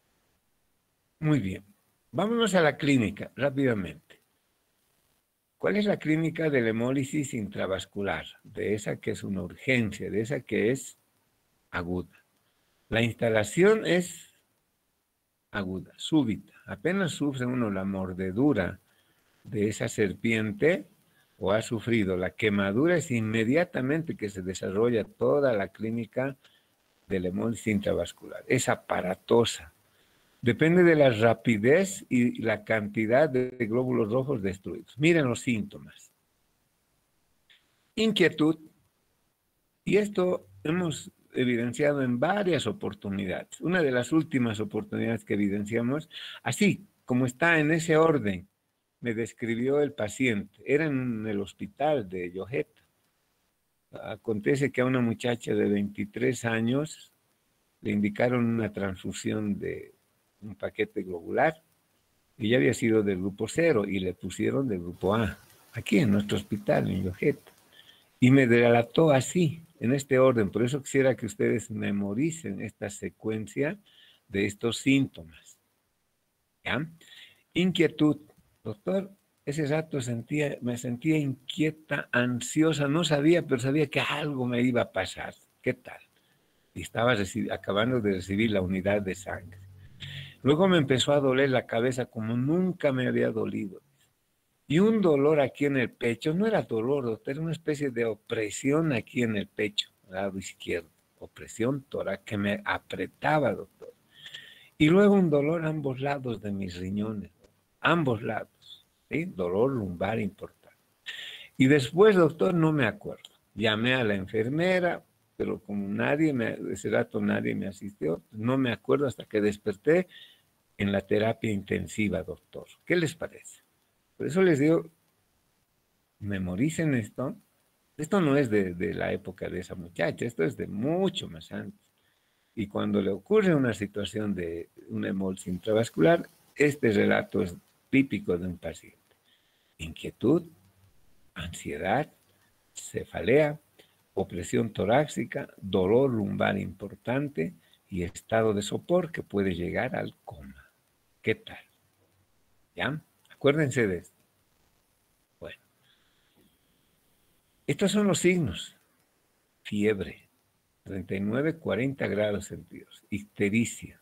Muy bien. Vámonos a la clínica, rápidamente. ¿Cuál es la clínica de la hemólisis intravascular? De esa que es una urgencia, de esa que es aguda. La instalación es aguda, súbita. Apenas sufre uno la mordedura de esa serpiente o ha sufrido la quemadura, es inmediatamente que se desarrolla toda la clínica de la hemólisis intravascular. Es aparatosa. Depende de la rapidez y la cantidad de glóbulos rojos destruidos. Miren los síntomas. Inquietud. Y esto hemos evidenciado en varias oportunidades. Una de las últimas oportunidades que evidenciamos, así como está en ese orden, me describió el paciente. Era en el hospital de Llojeta. Acontece que a una muchacha de veintitrés años le indicaron una transfusión de un paquete globular Ella había sido del grupo cero y le pusieron del grupo A, aquí en nuestro hospital, en Llojeta. Y me relató así, en este orden. Por eso quisiera que ustedes memoricen esta secuencia de estos síntomas. ¿Ya? Inquietud. Doctor, ese rato sentía, me sentía inquieta, ansiosa, no sabía, pero sabía que algo me iba a pasar. ¿Qué tal? Y estaba acabando de recibir la unidad de sangre. Luego me empezó a doler la cabeza como nunca me había dolido. Y un dolor aquí en el pecho, no era dolor, doctor, era una especie de opresión aquí en el pecho, lado izquierdo, opresión torácica que me apretaba, doctor. Y luego un dolor a ambos lados de mis riñones, ambos lados, ¿sí? Dolor lumbar importante. Y después, doctor, no me acuerdo. Llamé a la enfermera, pero como nadie, me, ese rato nadie me asistió, no me acuerdo hasta que desperté en la terapia intensiva, doctor. ¿Qué les parece? Por eso les digo, memoricen esto. Esto no es de, de la época de esa muchacha, esto es de mucho más antes. Y cuando le ocurre una situación de una hemolis intravascular, este relato es típico de un paciente. Inquietud, ansiedad, cefalea, opresión torácica, dolor lumbar importante y estado de sopor que puede llegar al coma. ¿Qué tal? ¿Ya? Acuérdense de esto. Bueno. Estos son los signos. Fiebre, treinta y nueve, cuarenta grados centígrados. Ictericia.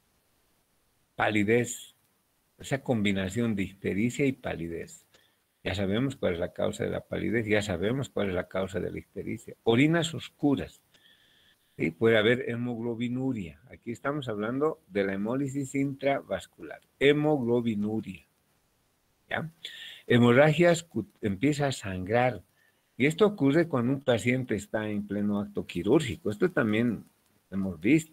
Palidez. Esa combinación de ictericia y palidez. Ya sabemos cuál es la causa de la palidez, ya sabemos cuál es la causa de la ictericia. Orinas oscuras. ¿Sí? Puede haber hemoglobinuria. Aquí estamos hablando de la hemólisis intravascular. Hemoglobinuria. ¿Ya? Hemorragias, empieza a sangrar. Y esto ocurre cuando un paciente está en pleno acto quirúrgico. Esto también hemos visto.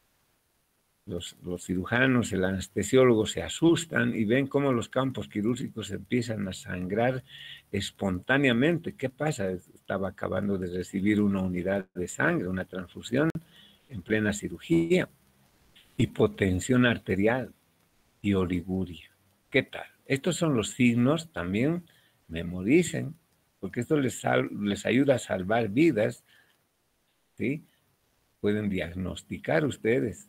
Los, los cirujanos, el anestesiólogo se asustan y ven cómo los campos quirúrgicos empiezan a sangrar espontáneamente. ¿Qué pasa? Estaba acabando de recibir una unidad de sangre, una transfusión en plena cirugía. Hipotensión arterial y oliguria. ¿Qué tal? Estos son los signos, también memoricen, porque esto les, les ayuda a salvar vidas, ¿sí? Pueden diagnosticar ustedes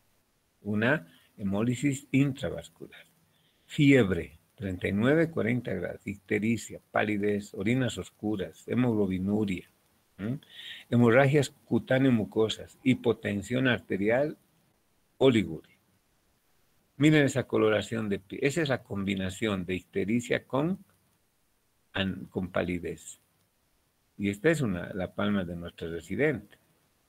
una hemólisis intravascular. Fiebre, treinta y nueve, cuarenta grados, ictericia, palidez, orinas oscuras, hemoglobinuria, ¿eh? hemorragias cutáneo-mucosas, hipotensión arterial, oliguria. Miren esa coloración de piel. Esa es la combinación de ictericia con, con palidez. Y esta es una, la palma de nuestro residente.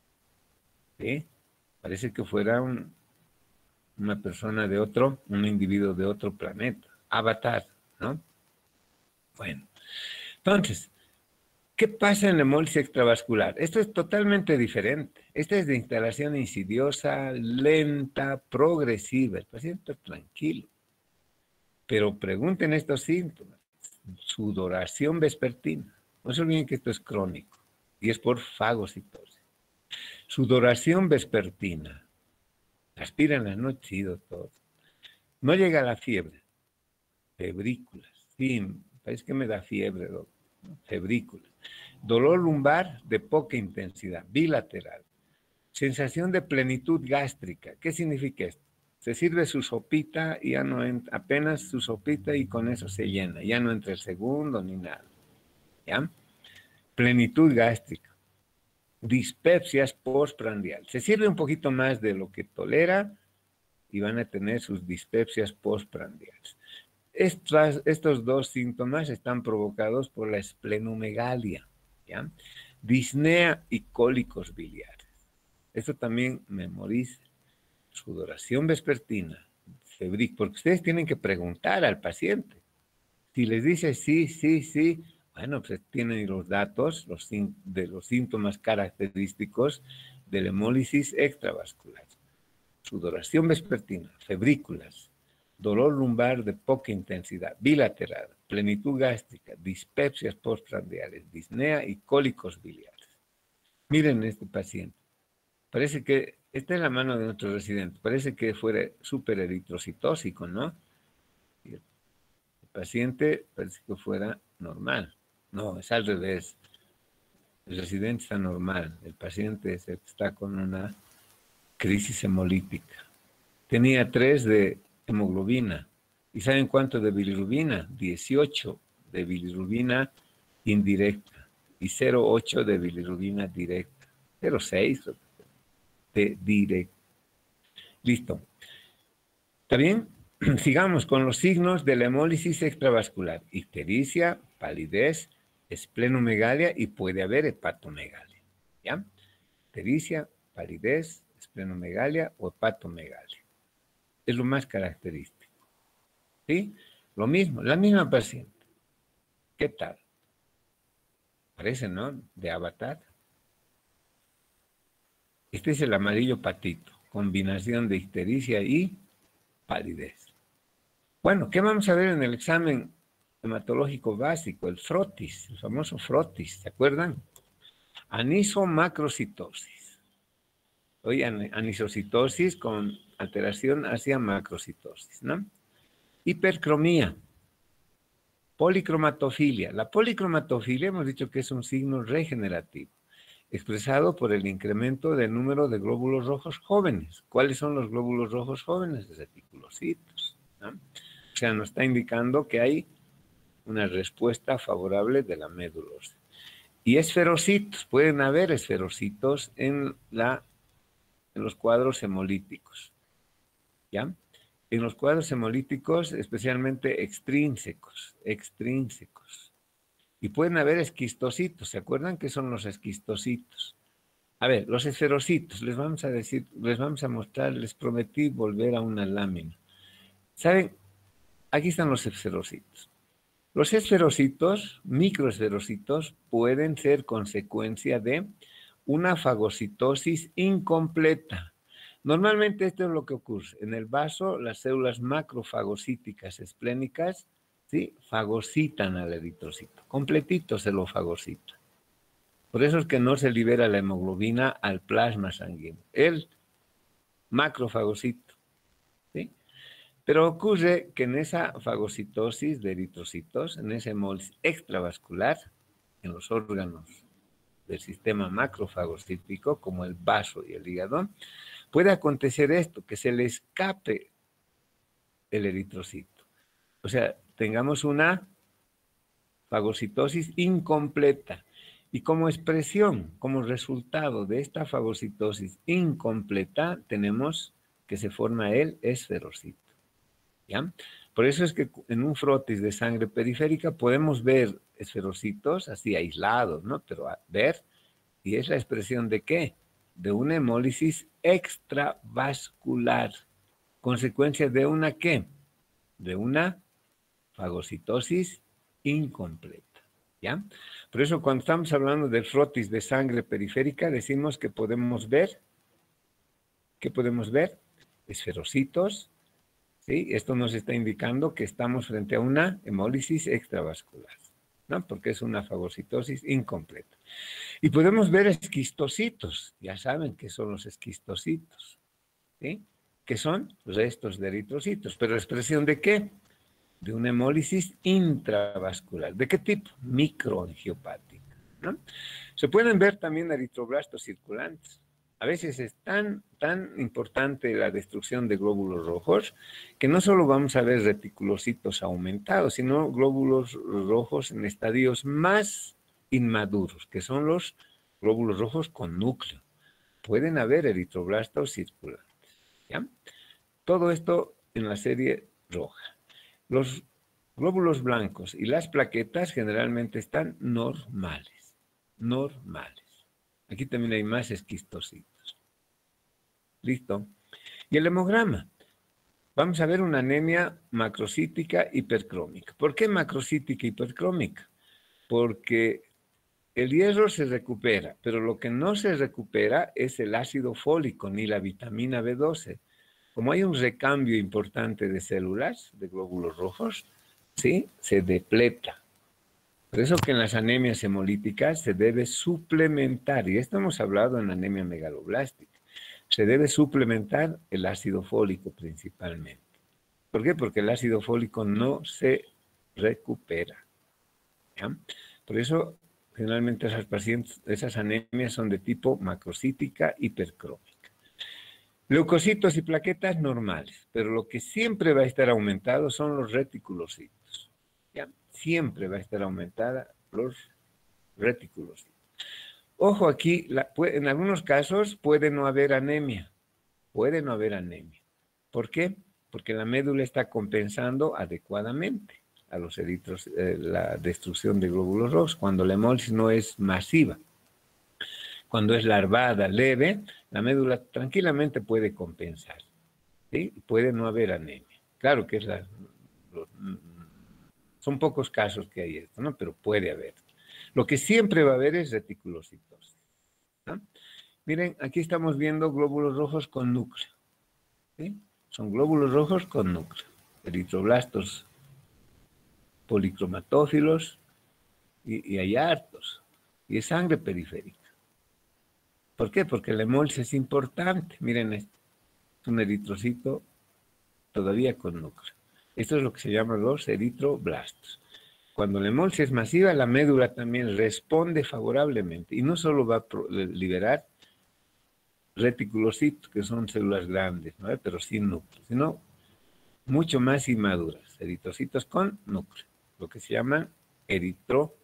¿Sí? Parece que fuera un, una persona de otro, un individuo de otro planeta. Avatar, ¿no? Bueno. Entonces, ¿qué pasa en la hemólisis extravascular? Esto es totalmente diferente. Esta es de instalación insidiosa, lenta, progresiva. El paciente está tranquilo. Pero pregunten estos síntomas. Sudoración vespertina. No se olviden que esto es crónico y es por fagocitosis. Sudoración vespertina. Aspira en la noche, sí, doctor. No llega a la fiebre. Febrículas. Sí, parece que me da fiebre, doctor. Febrículas. Dolor lumbar de poca intensidad, bilateral. Sensación de plenitud gástrica. ¿Qué significa esto? Se sirve su sopita y ya no entra, apenas su sopita y con eso se llena. Ya no entra el segundo ni nada. ¿Ya? Plenitud gástrica. Dispepsias postprandial. Se sirve un poquito más de lo que tolera y van a tener sus dispepsias postprandiales. Estas, estos dos síntomas están provocados por la esplenomegalia, ¿ya? Disnea y cólicos biliares. Esto también memoriza. Sudoración vespertina, febril, porque ustedes tienen que preguntar al paciente. Si les dice sí, sí, sí, bueno, pues tienen los datos los, de los síntomas característicos de la hemólisis extravascular. Sudoración vespertina, febrículas, dolor lumbar de poca intensidad, bilateral, plenitud gástrica, dispepsias postprandiales, disnea y cólicos biliares. Miren este paciente. Parece que, esta es la mano de nuestro residente, parece que fuera súper eritrocitósico, ¿no? paciente parece que fuera normal. No, es al revés. El residente está normal, el paciente es el que está con una crisis hemolítica. Tenía tres de hemoglobina. ¿Y saben cuánto de bilirrubina? dieciocho de bilirrubina indirecta y cero coma ocho de bilirrubina directa. cero coma seis de directa. Listo. ¿Está bien? Sigamos con los signos de la hemólisis extravascular. Ictericia, palidez, esplenomegalia y puede haber hepatomegalia. ¿Ya? Ictericia, palidez, esplenomegalia o hepatomegalia. Es lo más característico. ¿Sí? Lo mismo, la misma paciente. ¿Qué tal? Parece, ¿no? De Avatar. Este es el amarillo patito. Combinación de ictericia y palidez. Bueno, ¿qué vamos a ver en el examen hematológico básico? El frotis, el famoso frotis, ¿se acuerdan? Anisomacrocitosis. Oye, anisocitosis con alteración hacia macrocitosis, ¿no? Hipercromía. Policromatofilia. La policromatofilia hemos dicho que es un signo regenerativo, expresado por el incremento del número de glóbulos rojos jóvenes. ¿Cuáles son los glóbulos rojos jóvenes? Reticulocitos, ¿no? O sea, nos está indicando que hay una respuesta favorable de la médula ósea. Y esferocitos, pueden haber esferocitos en, la, en los cuadros hemolíticos, ¿ya? En los cuadros hemolíticos, especialmente extrínsecos, extrínsecos. Y pueden haber esquistocitos. ¿Se acuerdan qué son los esquistocitos? A ver, los esferocitos, les vamos a decir, les vamos a mostrar, les prometí volver a una lámina. ¿Saben? Aquí están los esferocitos. Los esferocitos, microesferocitos, pueden ser consecuencia de una fagocitosis incompleta. Normalmente esto es lo que ocurre. En el vaso, las células macrofagocíticas esplénicas, ¿sí?, fagocitan al eritrocito. Completito se lo fagocita. Por eso es que no se libera la hemoglobina al plasma sanguíneo. El macrofagocito. ¿Sí? Pero ocurre que en esa fagocitosis de eritrocitos, en esa hemólisis extravascular, en los órganos del sistema macrofagocítico, como el vaso y el hígado, puede acontecer esto, que se le escape el eritrocito. O sea, tengamos una fagocitosis incompleta. Y como expresión, como resultado de esta fagocitosis incompleta, tenemos que se forma el esferocito. ¿Ya? Por eso es que en un frotis de sangre periférica podemos ver esferocitos así aislados, ¿no? Pero a ver, ¿y es la expresión de qué? De una hemólisis extravascular. ¿Consecuencia de una qué? De una fagocitosis incompleta. ¿Ya? Por eso cuando estamos hablando del frotis de sangre periférica, decimos que podemos ver, ¿qué podemos ver? Esferocitos, ¿sí? Esto nos está indicando que estamos frente a una hemólisis extravascular, ¿no? Porque es una fagocitosis incompleta. Y podemos ver esquistocitos, ya saben qué son los esquistocitos, ¿sí? Que son restos de eritrocitos, pero ¿expresión de qué? De una hemólisis intravascular. ¿De qué tipo? Microangiopática, ¿no? Se pueden ver también eritroblastos circulantes. A veces es tan, tan importante la destrucción de glóbulos rojos que no solo vamos a ver reticulocitos aumentados, sino glóbulos rojos en estadios más inmaduros, que son los glóbulos rojos con núcleo. Pueden haber eritroblastos circulantes, ¿ya? Todo esto en la serie roja. Los glóbulos blancos y las plaquetas generalmente están normales, normales. Aquí también hay más esquistocitos. ¿Listo? Y el hemograma. Vamos a ver una anemia macrocítica hipercrómica. ¿Por qué macrocítica hipercrómica? Porque el hierro se recupera, pero lo que no se recupera es el ácido fólico ni la vitamina B doce. Como hay un recambio importante de células, de glóbulos rojos, ¿sí?, se depleta. Por eso que en las anemias hemolíticas se debe suplementar, y esto hemos hablado en anemia megaloblástica, se debe suplementar el ácido fólico principalmente. ¿Por qué? Porque el ácido fólico no se recupera. ¿Ya? Por eso, generalmente esas pacientes, esas anemias son de tipo macrocítica hipercrómica. Leucocitos y plaquetas normales, pero lo que siempre va a estar aumentado son los reticulocitos. ¿Ya? Siempre va a estar aumentada los reticulocitos. Ojo aquí, la, en algunos casos puede no haber anemia, puede no haber anemia. ¿Por qué? Porque la médula está compensando adecuadamente a los eritros, eh, la destrucción de glóbulos rojos, cuando la hemólisis no es masiva. Cuando es larvada, leve, la médula tranquilamente puede compensar, ¿sí? Puede no haber anemia. Claro que es la, los, son pocos casos que hay esto, ¿no? Pero puede haber. Lo que siempre va a haber es reticulocitosis, ¿no? Miren, aquí estamos viendo glóbulos rojos con núcleo, ¿sí? Son glóbulos rojos con núcleo. Eritroblastos policromatófilos y, y hay hartos. Y es sangre periférica. ¿Por qué? Porque la hemólisis es importante. Miren esto. Es un eritrocito todavía con núcleo. Esto es lo que se llama los eritroblastos. Cuando la hemólisis es masiva, la médula también responde favorablemente. Y no solo va a liberar reticulocitos, que son células grandes, ¿no? Pero sin núcleo, sino mucho más inmaduras. Eritrocitos con núcleo. Lo que se llaman eritroblastos.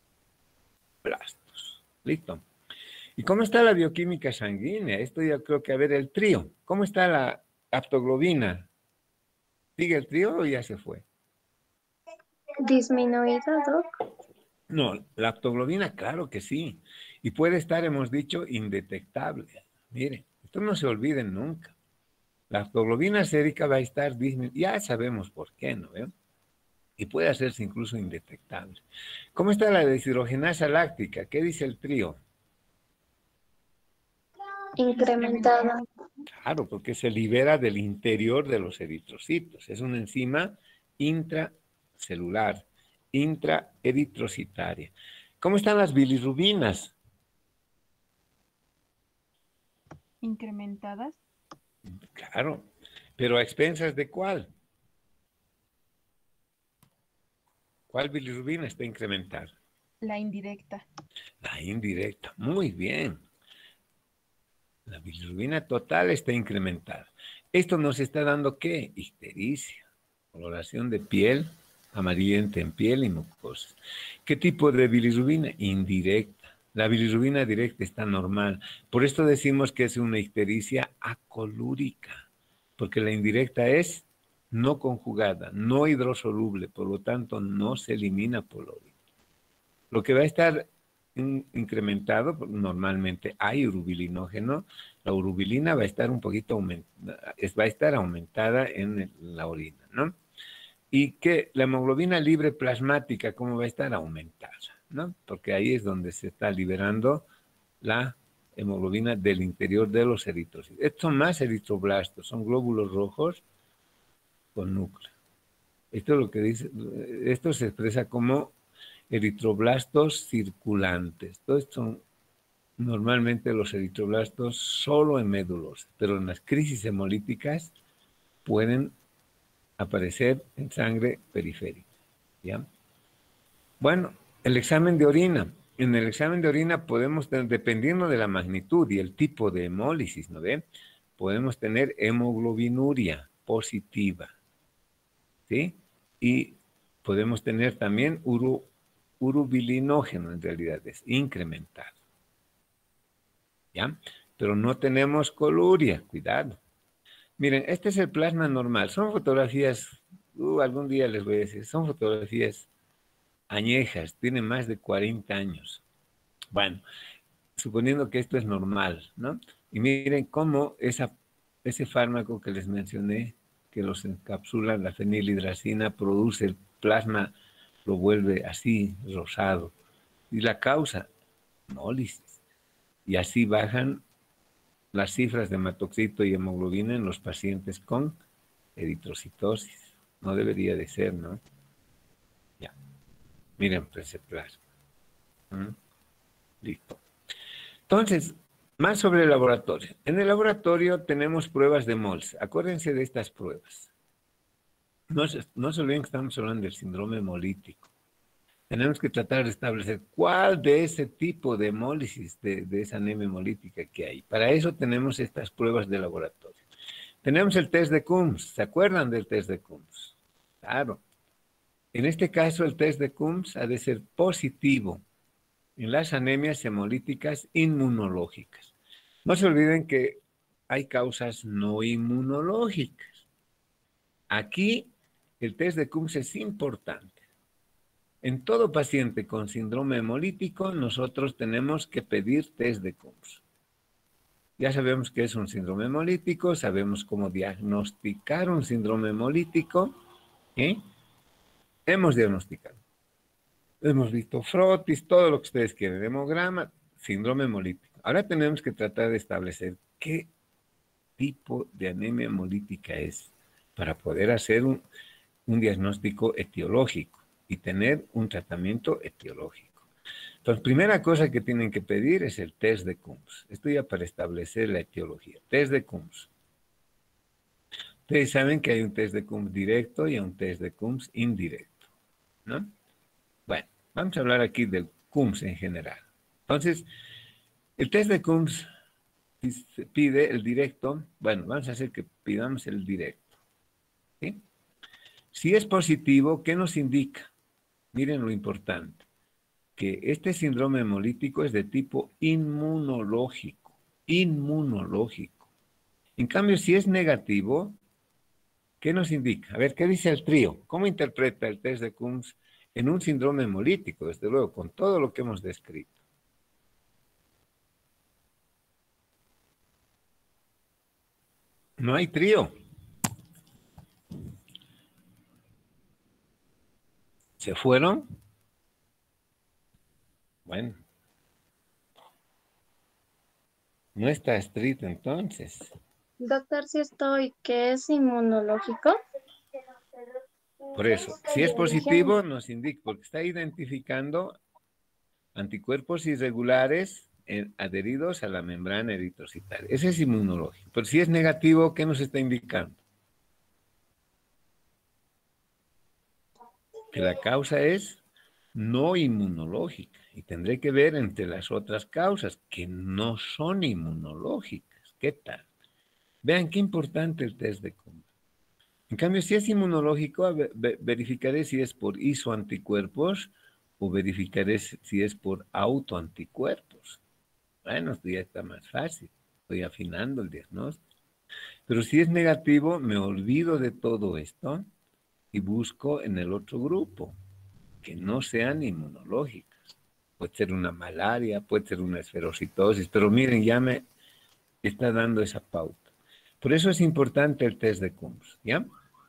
¿Listo? ¿Y cómo está la bioquímica sanguínea? Esto yo creo que a ver el trío. ¿Cómo está la aptoglobina? ¿Sigue el trío o ya se fue? ¿Disminuida, Doc? No, la aptoglobina, claro que sí. Y puede estar, hemos dicho, indetectable. Miren, esto no se olviden nunca. La aptoglobina sérica va a estar disminuyendo. Ya sabemos por qué, ¿no veo? Y puede hacerse incluso indetectable. ¿Cómo está la deshidrogenasa láctica? ¿Qué dice el trío? Incrementada. Claro, porque se libera del interior de los eritrocitos. Es una enzima intracelular, intraeritrocitaria. ¿Cómo están las bilirrubinas? Incrementadas. Claro, pero ¿a expensas de cuál? ¿Cuál bilirrubina está incrementada? La indirecta. La indirecta, muy bien. La bilirrubina total está incrementada. Esto nos está dando ¿qué? Ictericia, coloración de piel, amarillenta en piel y mucosas. ¿Qué tipo de bilirrubina? Indirecta. La bilirrubina directa está normal. Por esto decimos que es una ictericia acolúrica, porque la indirecta es no conjugada, no hidrosoluble, por lo tanto no se elimina por la orina. Lo que va a estar in, incrementado, normalmente hay urobilinógeno, la urobilina va a estar un poquito aumentada, va a estar aumentada en el, la orina, ¿no? Y que la hemoglobina libre plasmática, ¿cómo va a estar? Aumentada, ¿no? Porque ahí es donde se está liberando la hemoglobina del interior de los eritrocitos. Estos son más eritroblastos, son glóbulos rojos con núcleo. Esto es lo que dice, esto se expresa como eritroblastos circulantes. Todos estos son normalmente los eritroblastos solo en médulos, pero en las crisis hemolíticas pueden aparecer en sangre periférica. ¿Ya? Bueno, el examen de orina. En el examen de orina podemos tener, dependiendo de la magnitud y el tipo de hemólisis, ¿no ve? Podemos tener hemoglobinuria positiva, ¿sí? Y podemos tener también uro, urobilinógeno, en realidad es incrementado, ¿ya? Pero no tenemos coluria, cuidado. Miren, este es el plasma normal. Son fotografías, uh, algún día les voy a decir, son fotografías añejas, tienen más de cuarenta años. Bueno, suponiendo que esto es normal, ¿no? Y miren cómo esa, ese fármaco que les mencioné, que los encapsula, la fenilhidracina, produce el plasma, lo vuelve así, rosado. Y la causa, hemólisis. Y así bajan las cifras de hematocrito y hemoglobina en los pacientes con eritrocitosis. No debería de ser, ¿no? Ya. Miren, pues ese plasma. ¿Mm? Listo. Entonces, más sobre el laboratorio. En el laboratorio tenemos pruebas de mols. Acuérdense de estas pruebas. No se, no se olviden que estamos hablando del síndrome hemolítico. Tenemos que tratar de establecer cuál de ese tipo de hemólisis, de, de esa anemia hemolítica que hay. Para eso tenemos estas pruebas de laboratorio. Tenemos el test de Coombs. ¿Se acuerdan del test de Coombs? Claro. En este caso, el test de Coombs ha de ser positivo en las anemias hemolíticas inmunológicas. No se olviden que hay causas no inmunológicas. Aquí, el test de Coombs es importante. En todo paciente con síndrome hemolítico, nosotros tenemos que pedir test de Coombs. Ya sabemos qué es un síndrome hemolítico, sabemos cómo diagnosticar un síndrome hemolítico. ¿eh? Hemos diagnosticado. Hemos visto frotis, todo lo que ustedes quieren, hemograma, síndrome hemolítico. Ahora tenemos que tratar de establecer qué tipo de anemia hemolítica es para poder hacer un, un diagnóstico etiológico y tener un tratamiento etiológico. Entonces, primera cosa que tienen que pedir es el test de Coombs. Esto ya para establecer la etiología. Test de Coombs. Ustedes saben que hay un test de Coombs directo y un test de Coombs indirecto, ¿no? Bueno, vamos a hablar aquí del Coombs en general. Entonces, el test de Coombs se pide el directo. Bueno, vamos a hacer que pidamos el directo. ¿Sí? Si es positivo, ¿qué nos indica? Miren lo importante, que este síndrome hemolítico es de tipo inmunológico, inmunológico. En cambio, si es negativo, ¿qué nos indica? A ver, ¿qué dice el trío? ¿Cómo interpreta el test de Coombs en un síndrome hemolítico, desde luego, con todo lo que hemos descrito? No hay trío. ¿Se fueron? Bueno. No está escrito entonces. Doctor, si estoy, ¿qué es inmunológico? Por eso, si es positivo, nos indica, porque está identificando anticuerpos irregulares eh, adheridos a la membrana eritrocitaria. Ese es inmunológico. Pero si es negativo, ¿qué nos está indicando? Que la causa es no inmunológica y tendré que ver entre las otras causas que no son inmunológicas. ¿Qué tal? Vean qué importante el test de Coombs. En cambio, si es inmunológico, verificaré si es por isoanticuerpos o verificaré si es por autoanticuerpos. Bueno, esto ya está más fácil. Estoy afinando el diagnóstico. Pero si es negativo, me olvido de todo esto y busco en el otro grupo, que no sean inmunológicas. Puede ser una malaria, puede ser una esferocitosis, pero miren, ya me está dando esa pauta. Por eso es importante el test de Coombs, ¿ya?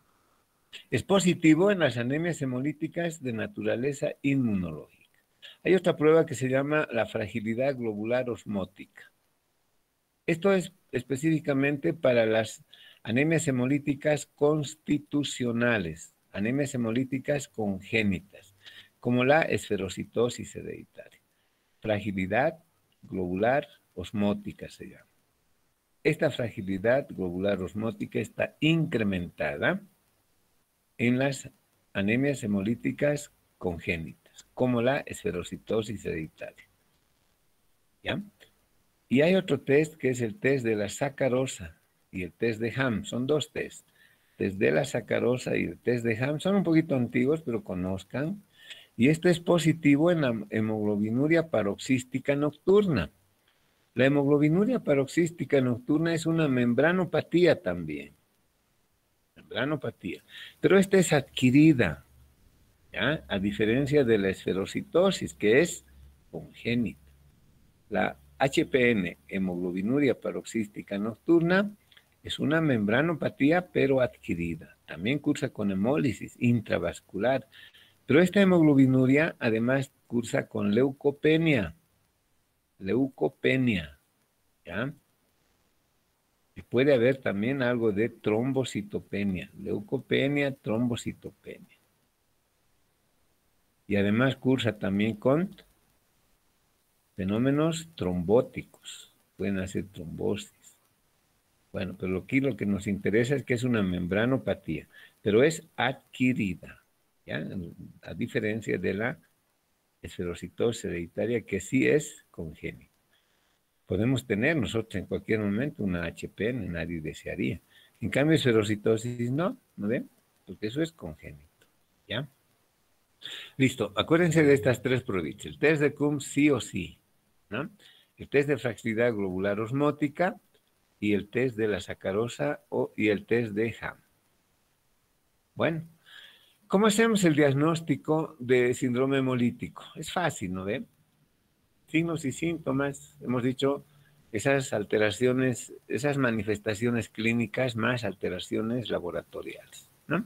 Es positivo en las anemias hemolíticas de naturaleza inmunológica. Hay otra prueba que se llama la fragilidad globular osmótica. Esto es específicamente para las anemias hemolíticas constitucionales, anemias hemolíticas congénitas, como la esferocitosis hereditaria. Fragilidad globular osmótica se llama. Esta fragilidad globular osmótica está incrementada en las anemias hemolíticas congénitas, como la esferocitosis hereditaria. ¿Ya? Y hay otro test que es el test de la sacarosa y el test de Ham. Son dos tests. El test de la sacarosa y el test de Ham son un poquito antiguos, pero conozcan. Y este es positivo en la hemoglobinuria paroxística nocturna. La hemoglobinuria paroxística nocturna es una membranopatía también. Membranopatía. Pero esta es adquirida, ¿ya? A diferencia de la esferocitosis, que es congénita. La H P N, hemoglobinuria paroxística nocturna, es una membranopatía, pero adquirida. También cursa con hemólisis intravascular. Pero esta hemoglobinuria además cursa con leucopenia. Leucopenia, ¿ya? Y puede haber también algo de trombocitopenia. Leucopenia, trombocitopenia. Y además cursa también con fenómenos trombóticos. Pueden hacer trombosis. Bueno, pero aquí lo que nos interesa es que es una membranopatía, pero es adquirida, ¿ya? A diferencia de la esferocitosis hereditaria, que sí es congénita. Podemos tener nosotros en cualquier momento una H P N, nadie desearía. En cambio, esferocitosis no, ¿no ven? Porque eso es congénito, ¿ya? Listo, acuérdense de estas tres pruebas. El test de Coombs sí o sí, ¿no? El test de flacidez globular osmótica y el test de la sacarosa o, y el test de Ham. Bueno, ¿cómo hacemos el diagnóstico de síndrome hemolítico? Es fácil, ¿no ven? Signos y síntomas, hemos dicho, esas alteraciones, esas manifestaciones clínicas más alteraciones laboratoriales, ¿no?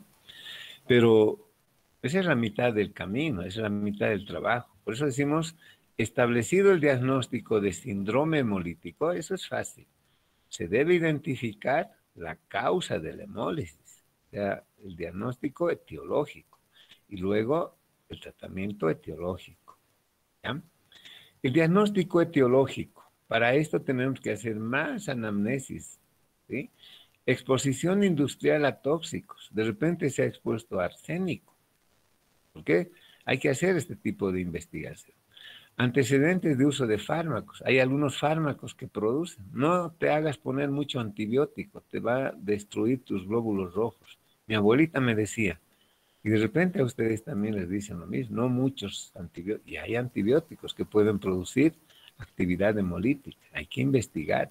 Pero esa es la mitad del camino, esa es la mitad del trabajo. Por eso decimos, establecido el diagnóstico de síndrome hemolítico, eso es fácil. Se debe identificar la causa de la hemólisis, o sea, el diagnóstico etiológico, y luego el tratamiento etiológico, ¿ya? El diagnóstico etiológico, para esto tenemos que hacer más anamnesis, ¿sí? Exposición industrial a tóxicos, de repente se ha expuesto a arsénico, ¿por qué? Hay que hacer este tipo de investigación. Antecedentes de uso de fármacos, hay algunos fármacos que producen, no te hagas poner mucho antibiótico, te va a destruir tus glóbulos rojos. Mi abuelita me decía, y de repente a ustedes también les dicen lo mismo, no muchos antibióticos, y hay antibióticos que pueden producir actividad hemolítica, hay que investigar.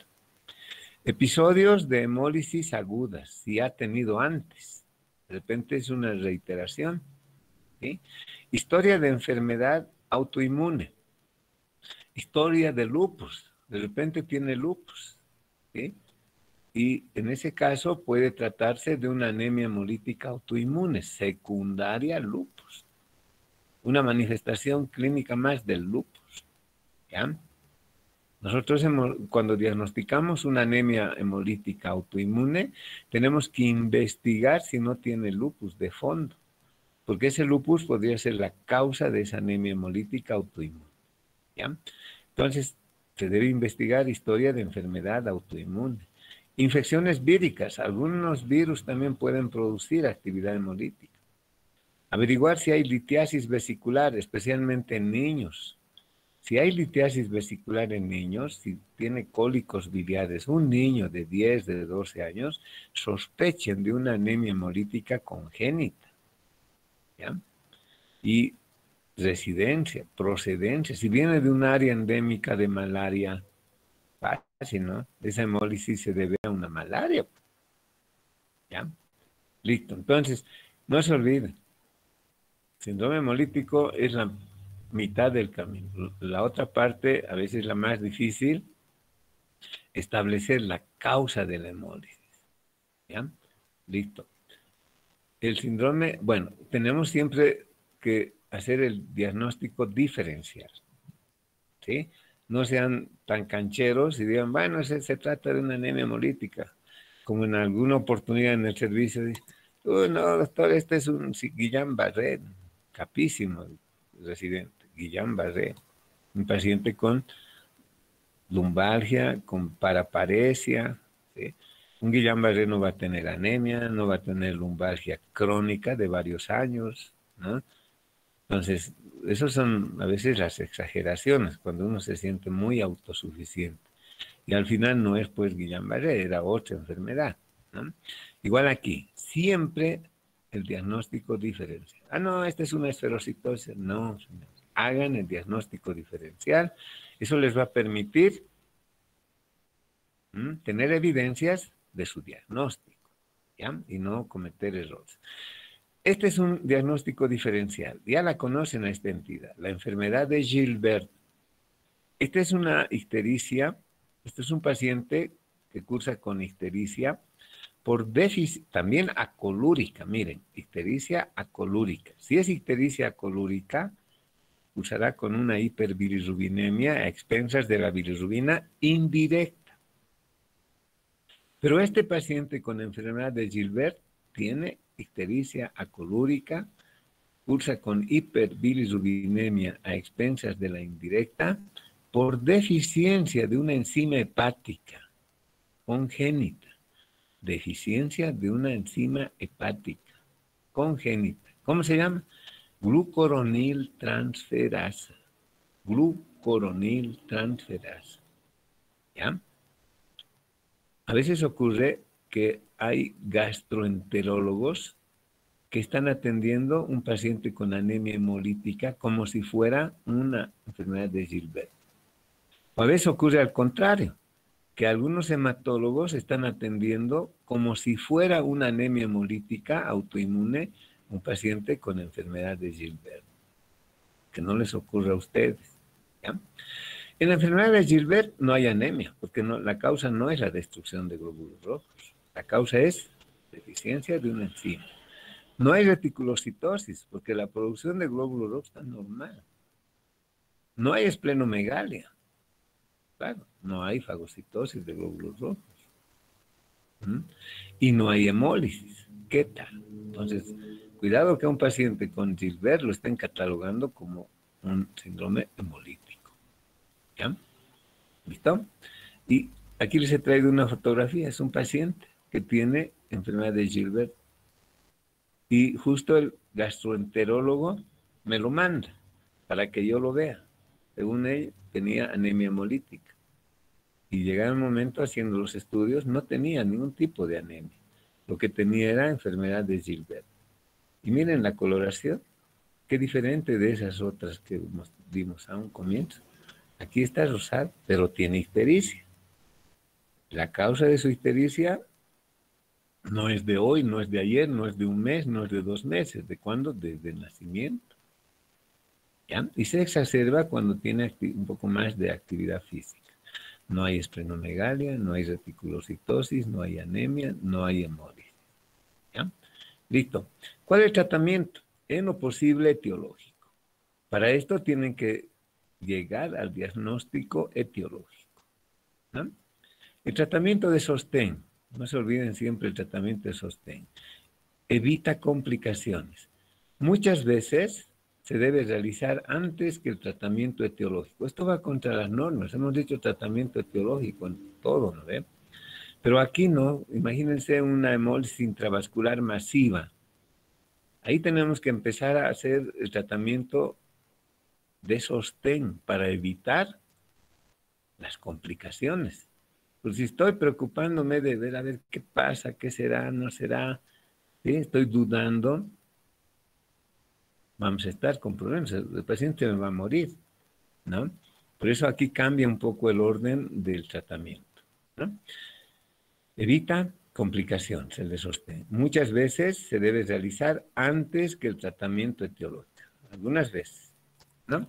Episodios de hemólisis agudas, si ha tenido antes, de repente es una reiteración, ¿sí? Historia de enfermedad autoinmune, historia de lupus, de repente tiene lupus, ¿sí? Y en ese caso puede tratarse de una anemia hemolítica autoinmune, secundaria al lupus. Una manifestación clínica más del lupus, ¿ya? Nosotros hemos, cuando diagnosticamos una anemia hemolítica autoinmune, tenemos que investigar si no tiene lupus de fondo, porque ese lupus podría ser la causa de esa anemia hemolítica autoinmune, ¿ya? Entonces, se debe investigar historia de enfermedad autoinmune. Infecciones víricas, algunos virus también pueden producir actividad hemolítica. Averiguar si hay litiasis vesicular, especialmente en niños. Si hay litiasis vesicular en niños, si tiene cólicos biliares, un niño de diez, de doce años, sospechen de una anemia hemolítica congénita, ¿ya? Y residencia, procedencia, si viene de un área endémica de malaria, fácil, ¿no? Esa hemólisis se debe a una malaria, ¿ya? Listo, entonces, no se olviden, síndrome hemolítico es la mitad del camino. La otra parte, a veces la más difícil, establecer la causa de la hemólisis, ¿ya? Listo. El síndrome, bueno, tenemos siempre que hacer el diagnóstico diferencial, ¿sí? No sean tan cancheros y digan, bueno, se, se trata de una anemia hemolítica, como en alguna oportunidad en el servicio, dice, oh, no, doctor, este es un Guillain-Barré, capísimo residente, Guillain-Barré, un paciente con lumbalgia, con paraparesia, ¿sí? Un Guillain-Barré no va a tener anemia, no va a tener lumbalgia crónica de varios años, ¿no? Entonces, esas son a veces las exageraciones, cuando uno se siente muy autosuficiente. Y al final no es pues Guillain-Barré, era otra enfermedad, ¿no? Igual aquí, siempre el diagnóstico diferencial. Ah, no, esta es una esferocitosis. No, señores. Hagan el diagnóstico diferencial. Eso les va a permitir ¿m? tener evidencias de su diagnóstico, ¿ya? Y no cometer errores. Este es un diagnóstico diferencial. Ya la conocen a esta entidad, la enfermedad de Gilbert. Esta es una ictericia. Este es un paciente que cursa con ictericia por déficit, también acolúrica. Miren, ictericia acolúrica. Si es ictericia acolúrica, cursará con una hiperbilirrubinemia a expensas de la bilirrubina indirecta. Pero este paciente con enfermedad de Gilbert tiene ictericia acolúrica, cursa con hiperbilirrubinemia a expensas de la indirecta por deficiencia de una enzima hepática congénita. deficiencia de una enzima hepática congénita. ¿Cómo se llama? Glucuroniltransferasa. Glucuroniltransferasa. ¿Ya? A veces ocurre que hay gastroenterólogos que están atendiendo un paciente con anemia hemolítica como si fuera una enfermedad de Gilbert. O a veces ocurre al contrario, que algunos hematólogos están atendiendo como si fuera una anemia hemolítica autoinmune un paciente con enfermedad de Gilbert. Que no les ocurra a ustedes. ¿Ya? En la enfermedad de Gilbert no hay anemia, porque no, la causa no es la destrucción de glóbulos rojos. La causa es deficiencia de una enzima. No hay reticulocitosis, porque la producción de glóbulos rojos está normal. No hay esplenomegalia. Claro, no hay fagocitosis de glóbulos rojos. ¿Mm? Y no hay hemólisis. ¿Qué tal? Entonces, cuidado que a un paciente con Gilbert lo estén catalogando como un síndrome hemolítico. ¿Ya? ¿Listo? Y aquí les he traído una fotografía. Es un paciente que tiene enfermedad de Gilbert. Y justo el gastroenterólogo me lo manda para que yo lo vea. Según él, tenía anemia hemolítica. Y llegaba un momento haciendo los estudios, no tenía ningún tipo de anemia. Lo que tenía era enfermedad de Gilbert. Y miren la coloración, qué diferente de esas otras que vimos a un comienzo. Aquí está rosado, pero tiene ictericia. La causa de su ictericia no es de hoy, no es de ayer, no es de un mes, no es de dos meses. ¿De cuándo? Desde el nacimiento. ¿Ya? Y se exacerba cuando tiene un poco más de actividad física. No hay esplenomegalia, no hay reticulocitosis, no hay anemia, no hay hemólisis. ¿Ya? Listo. ¿Cuál es el tratamiento? En lo posible etiológico. Para esto tienen que llegar al diagnóstico etiológico. ¿No? El tratamiento de sostén. No se olviden siempre el tratamiento de sostén. Evita complicaciones. Muchas veces se debe realizar antes que el tratamiento etiológico. Esto va contra las normas. Hemos dicho tratamiento etiológico en todo, ¿no ve? Pero aquí no. Imagínense una hemólisis intravascular masiva. Ahí tenemos que empezar a hacer el tratamiento de sostén para evitar las complicaciones. Pues si estoy preocupándome de ver a ver qué pasa, qué será, no será, ¿sí? Estoy dudando, vamos a estar con problemas, el paciente me va a morir, ¿no? Por eso aquí cambia un poco el orden del tratamiento, ¿no? Evita complicaciones, el de sostén. Muchas veces se debe realizar antes que el tratamiento etiológico, algunas veces, ¿no?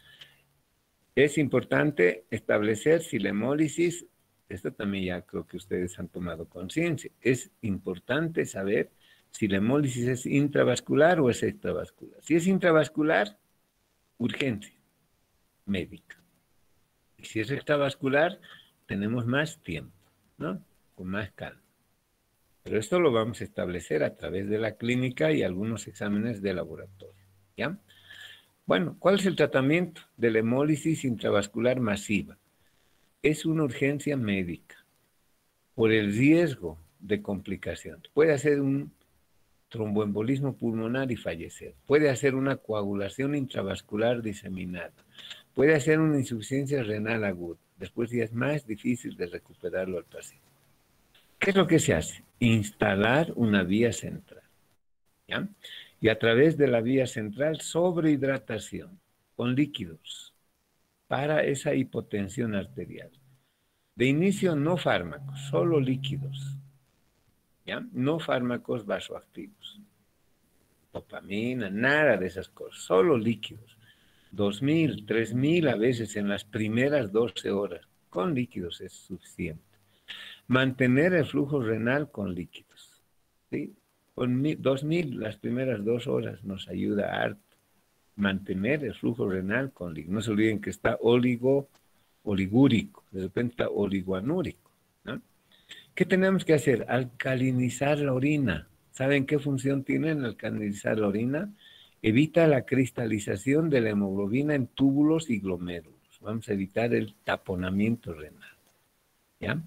Es importante establecer si la hemólisis, esto también ya creo que ustedes han tomado conciencia, es importante saber si la hemólisis es intravascular o es extravascular. Si es intravascular, urgencia médica. Y si es extravascular, tenemos más tiempo, ¿no? Con más calma. Pero esto lo vamos a establecer a través de la clínica y algunos exámenes de laboratorio, ¿ya? Bueno, ¿cuál es el tratamiento de la hemólisis intravascular masiva? Es una urgencia médica por el riesgo de complicaciones. Puede hacer un tromboembolismo pulmonar y fallecer. Puede hacer una coagulación intravascular diseminada. Puede hacer una insuficiencia renal aguda. Después ya es más difícil de recuperarlo al paciente. ¿Qué es lo que se hace? Instalar una vía central, ¿ya? Y a través de la vía central, sobrehidratación con líquidos para esa hipotensión arterial. De inicio, no fármacos, solo líquidos, ¿ya? No fármacos vasoactivos. Dopamina, nada de esas cosas, solo líquidos. dos mil, tres mil a veces en las primeras doce horas. Con líquidos es suficiente. Mantener el flujo renal con líquidos, ¿sí? Con dos mil las primeras dos horas nos ayuda harto. Mantener el flujo renal con líquidos. No se olviden que está oligo, oligúrico, de repente está oligoanúrico, ¿no? ¿Qué tenemos que hacer? Alcalinizar la orina. ¿Saben qué función tiene en alcalinizar la orina? Evita la cristalización de la hemoglobina en túbulos y glomérulos. Vamos a evitar el taponamiento renal, ¿ya?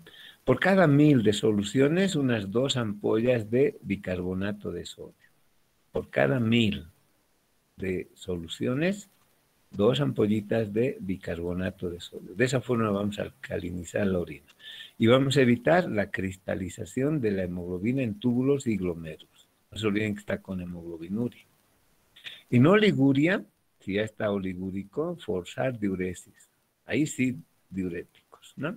Por cada mil de soluciones, unas dos ampollas de bicarbonato de sodio. Por cada mil de soluciones, dos ampollitas de bicarbonato de sodio. De esa forma vamos a alcalinizar la orina. Y vamos a evitar la cristalización de la hemoglobina en túbulos y glomérulos. No se olviden que está con hemoglobinuria. Y no oliguria, si ya está oligúrico, forzar diuresis. Ahí sí, diuréticos, ¿no?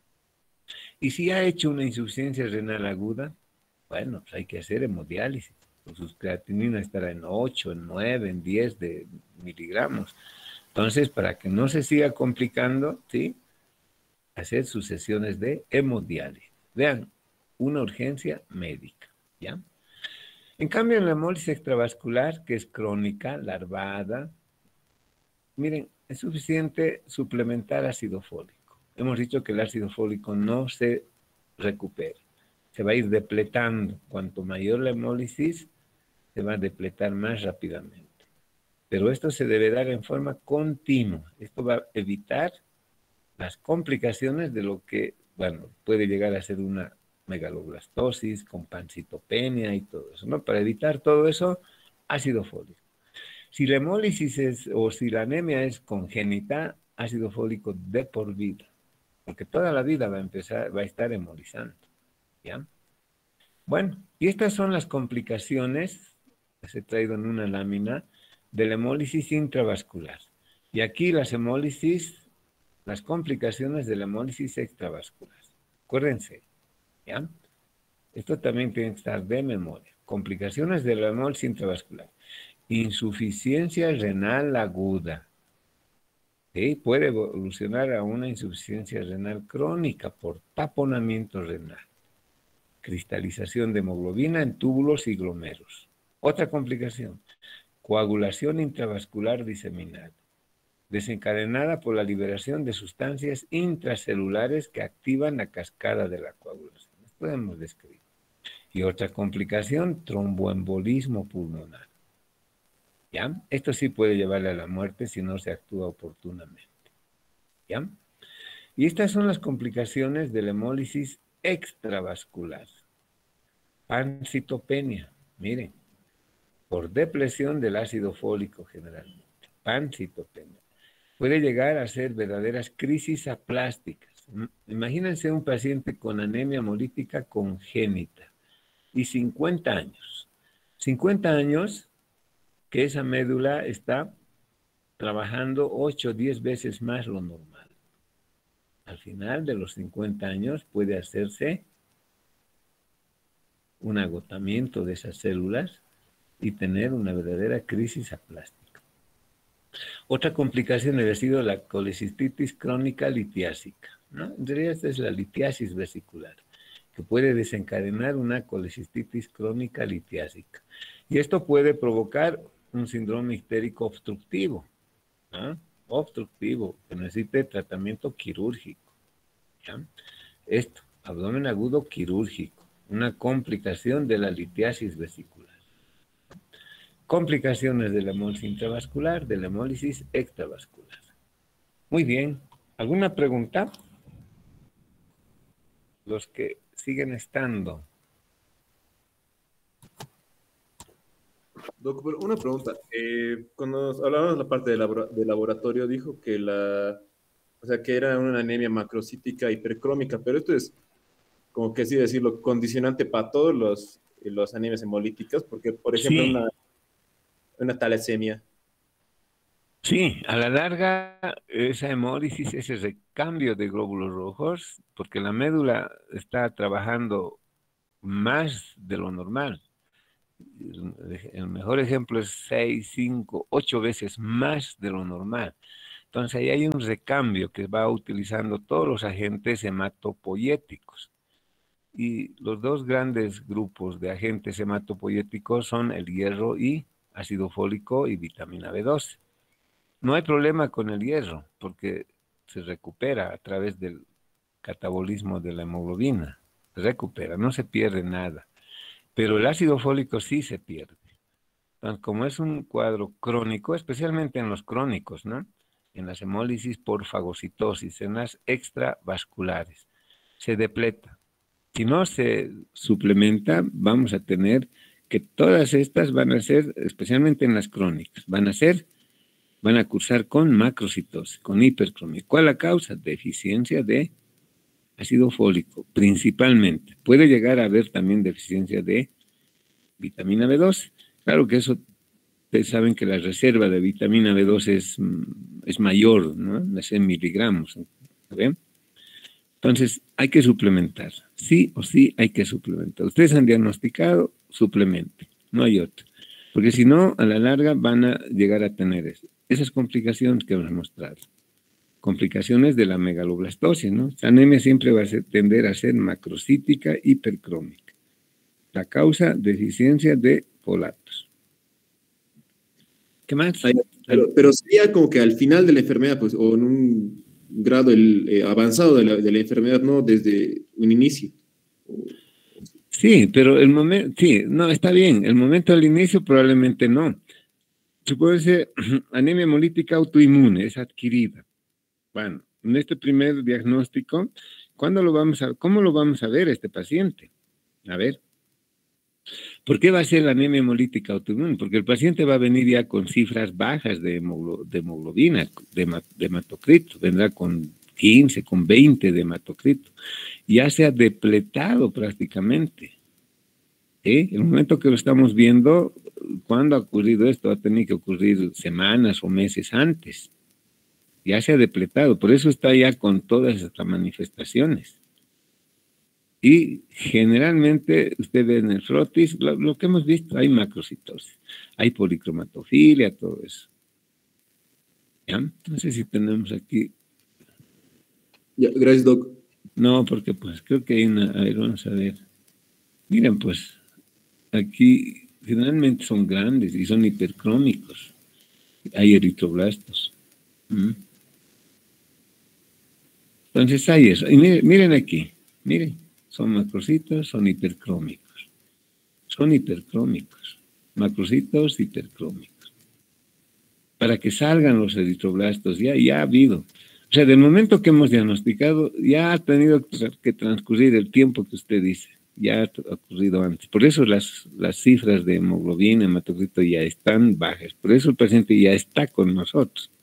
Y si ha hecho una insuficiencia renal aguda, bueno, pues hay que hacer hemodiálisis. Pues sus creatininas estará en ocho, en nueve, en diez de miligramos. Entonces, para que no se siga complicando, ¿sí? Hacer sus sesiones de hemodiálisis. Vean, una urgencia médica, ¿ya? En cambio, en la hemólisis extravascular, que es crónica, larvada, miren, es suficiente suplementar ácido fólico. Hemos dicho que el ácido fólico no se recupera, se va a ir depletando. Cuanto mayor la hemólisis, se va a depletar más rápidamente. Pero esto se debe dar en forma continua. Esto va a evitar las complicaciones de lo que, bueno, puede llegar a ser una megaloblastosis con pancitopenia y todo eso, ¿no? Para evitar todo eso, ácido fólico. Si la hemólisis es, o si la anemia es congénita, ácido fólico de por vida. Porque toda la vida va a empezar, va a estar hemolizando, ¿ya? Bueno, y estas son las complicaciones, las he traído en una lámina, de la hemólisis intravascular. Y aquí las hemólisis, las complicaciones de la hemólisis extravascular. Acuérdense, ¿ya? Esto también tiene que estar de memoria. Complicaciones de la hemólisis intravascular. Insuficiencia renal aguda. ¿Sí? Puede evolucionar a una insuficiencia renal crónica por taponamiento renal. Cristalización de hemoglobina en túbulos y glomérulos. Otra complicación, coagulación intravascular diseminal, desencadenada por la liberación de sustancias intracelulares que activan la cascada de la coagulación. Esto hemos descrito. Y otra complicación, tromboembolismo pulmonar. ¿Ya? Esto sí puede llevarle a la muerte si no se actúa oportunamente. ¿Ya? Y estas son las complicaciones de la hemólisis extravascular. Pancitopenia, miren, por depresión del ácido fólico generalmente. Pancitopenia. Puede llegar a ser verdaderas crisis aplásticas. Imagínense un paciente con anemia hemolítica congénita y cincuenta años. cincuenta años que esa médula está trabajando ocho o diez veces más lo normal. Al final de los cincuenta años puede hacerse un agotamiento de esas células y tener una verdadera crisis aplástica. Otra complicación ha sido la colecistitis crónica litiásica, ¿no? En realidad esta es la litiasis vesicular, que puede desencadenar una colecistitis crónica litiásica. Y esto puede provocar un síndrome histérico obstructivo, ¿no? Obstructivo, que necesite tratamiento quirúrgico, ¿ya? Esto, abdomen agudo quirúrgico, una complicación de la litiasis vesicular. Complicaciones de la hemólisis intravascular, de la hemólisis extravascular. Muy bien, ¿alguna pregunta? Los que siguen estando. Doctor, una pregunta. Eh, cuando hablábamos de la parte de, labora, de laboratorio, dijo que la, o sea, que era una anemia macrocítica hipercrómica, pero esto es, como que así decirlo, condicionante para todos los, los anemias hemolíticas, porque, por ejemplo, Sí. una, una talasemia. Sí, a la larga, esa hemólisis, ese recambio de glóbulos rojos, porque la médula está trabajando más de lo normal. El mejor ejemplo es seis, cinco, ocho veces más de lo normal. Entonces ahí hay un recambio que va utilizando todos los agentes hematopoyéticos. Y los dos grandes grupos de agentes hematopoyéticos son el hierro y ácido fólico y vitamina B doce. No hay problema con el hierro porque se recupera a través del catabolismo de la hemoglobina. Se recupera, no se pierde nada. Pero el ácido fólico sí se pierde. Entonces, como es un cuadro crónico, especialmente en los crónicos, ¿no? En las hemólisis por fagocitosis, en las extravasculares, se depleta. Si no se suplementa, vamos a tener que todas estas van a ser, especialmente en las crónicas, van a ser, van a cursar con macrocitosis, con hipercromia. ¿Cuál es la causa? Deficiencia de ácido fólico, principalmente. Puede llegar a haber también deficiencia de vitamina B doce. Claro que eso, ustedes saben que la reserva de vitamina B doce es, es mayor, ¿no? De cien miligramos. ¿Ven? Entonces, hay que suplementar. Sí o sí hay que suplementar. Ustedes han diagnosticado, suplemente. No hay otro. Porque si no, a la larga van a llegar a tener eso. Esas complicaciones que hemos mostrado. Complicaciones de la megaloblastosis, ¿no? Esta anemia siempre va a ser, tender a ser macrocítica hipercrómica. La causa, deficiencia de folatos. ¿Qué más? Ay, pero, pero sería como que al final de la enfermedad, pues, o en un grado el, eh, avanzado de la, de la enfermedad, no desde un inicio. Sí, pero el momento, sí, no, está bien. El momento al inicio probablemente no. Puede ser anemia hemolítica autoinmune, es adquirida. Bueno, en este primer diagnóstico, ¿cuándo lo vamos a, ¿cómo lo vamos a ver este paciente? A ver. ¿Por qué va a ser la anemia hemolítica autoinmune? Porque el paciente va a venir ya con cifras bajas de, hemoglo, de hemoglobina, de, de hematocrito. Vendrá con quince, con veinte de hematocrito. Ya se ha depletado prácticamente. ¿Sí? El momento que lo estamos viendo, ¿cuándo ha ocurrido esto? Ha tenido que ocurrir semanas o meses antes. Ya se ha depletado, por eso está ya con todas estas manifestaciones. Y generalmente usted ve en el frotis, lo, lo que hemos visto, hay macrocitosis, hay policromatofilia, todo eso. ¿Ya? No sé si tenemos aquí. Ya, gracias, Doc. No, porque pues creo que hay una, a ver, vamos a ver. Miren, pues, aquí generalmente son grandes y son hipercrómicos. Hay eritroblastos. ¿Mm? Entonces hay eso. Y miren, miren aquí, miren, son macrocitos, son hipercrómicos. Son hipercrómicos. Macrocitos hipercrómicos. Para que salgan los eritroblastos, ya, ya ha habido. O sea, del momento que hemos diagnosticado, ya ha tenido que transcurrir el tiempo que usted dice. Ya ha ocurrido antes. Por eso las, las cifras de hemoglobina, hematocrito ya están bajas. Por eso el paciente ya está con nosotros.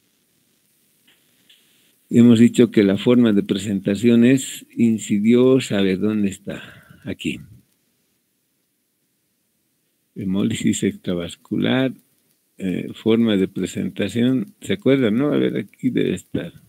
Hemos dicho que la forma de presentación es insidiosa. A ver, ¿dónde está? Aquí. Hemólisis extravascular, eh, forma de presentación. ¿Se acuerdan, no? A ver, aquí debe estar.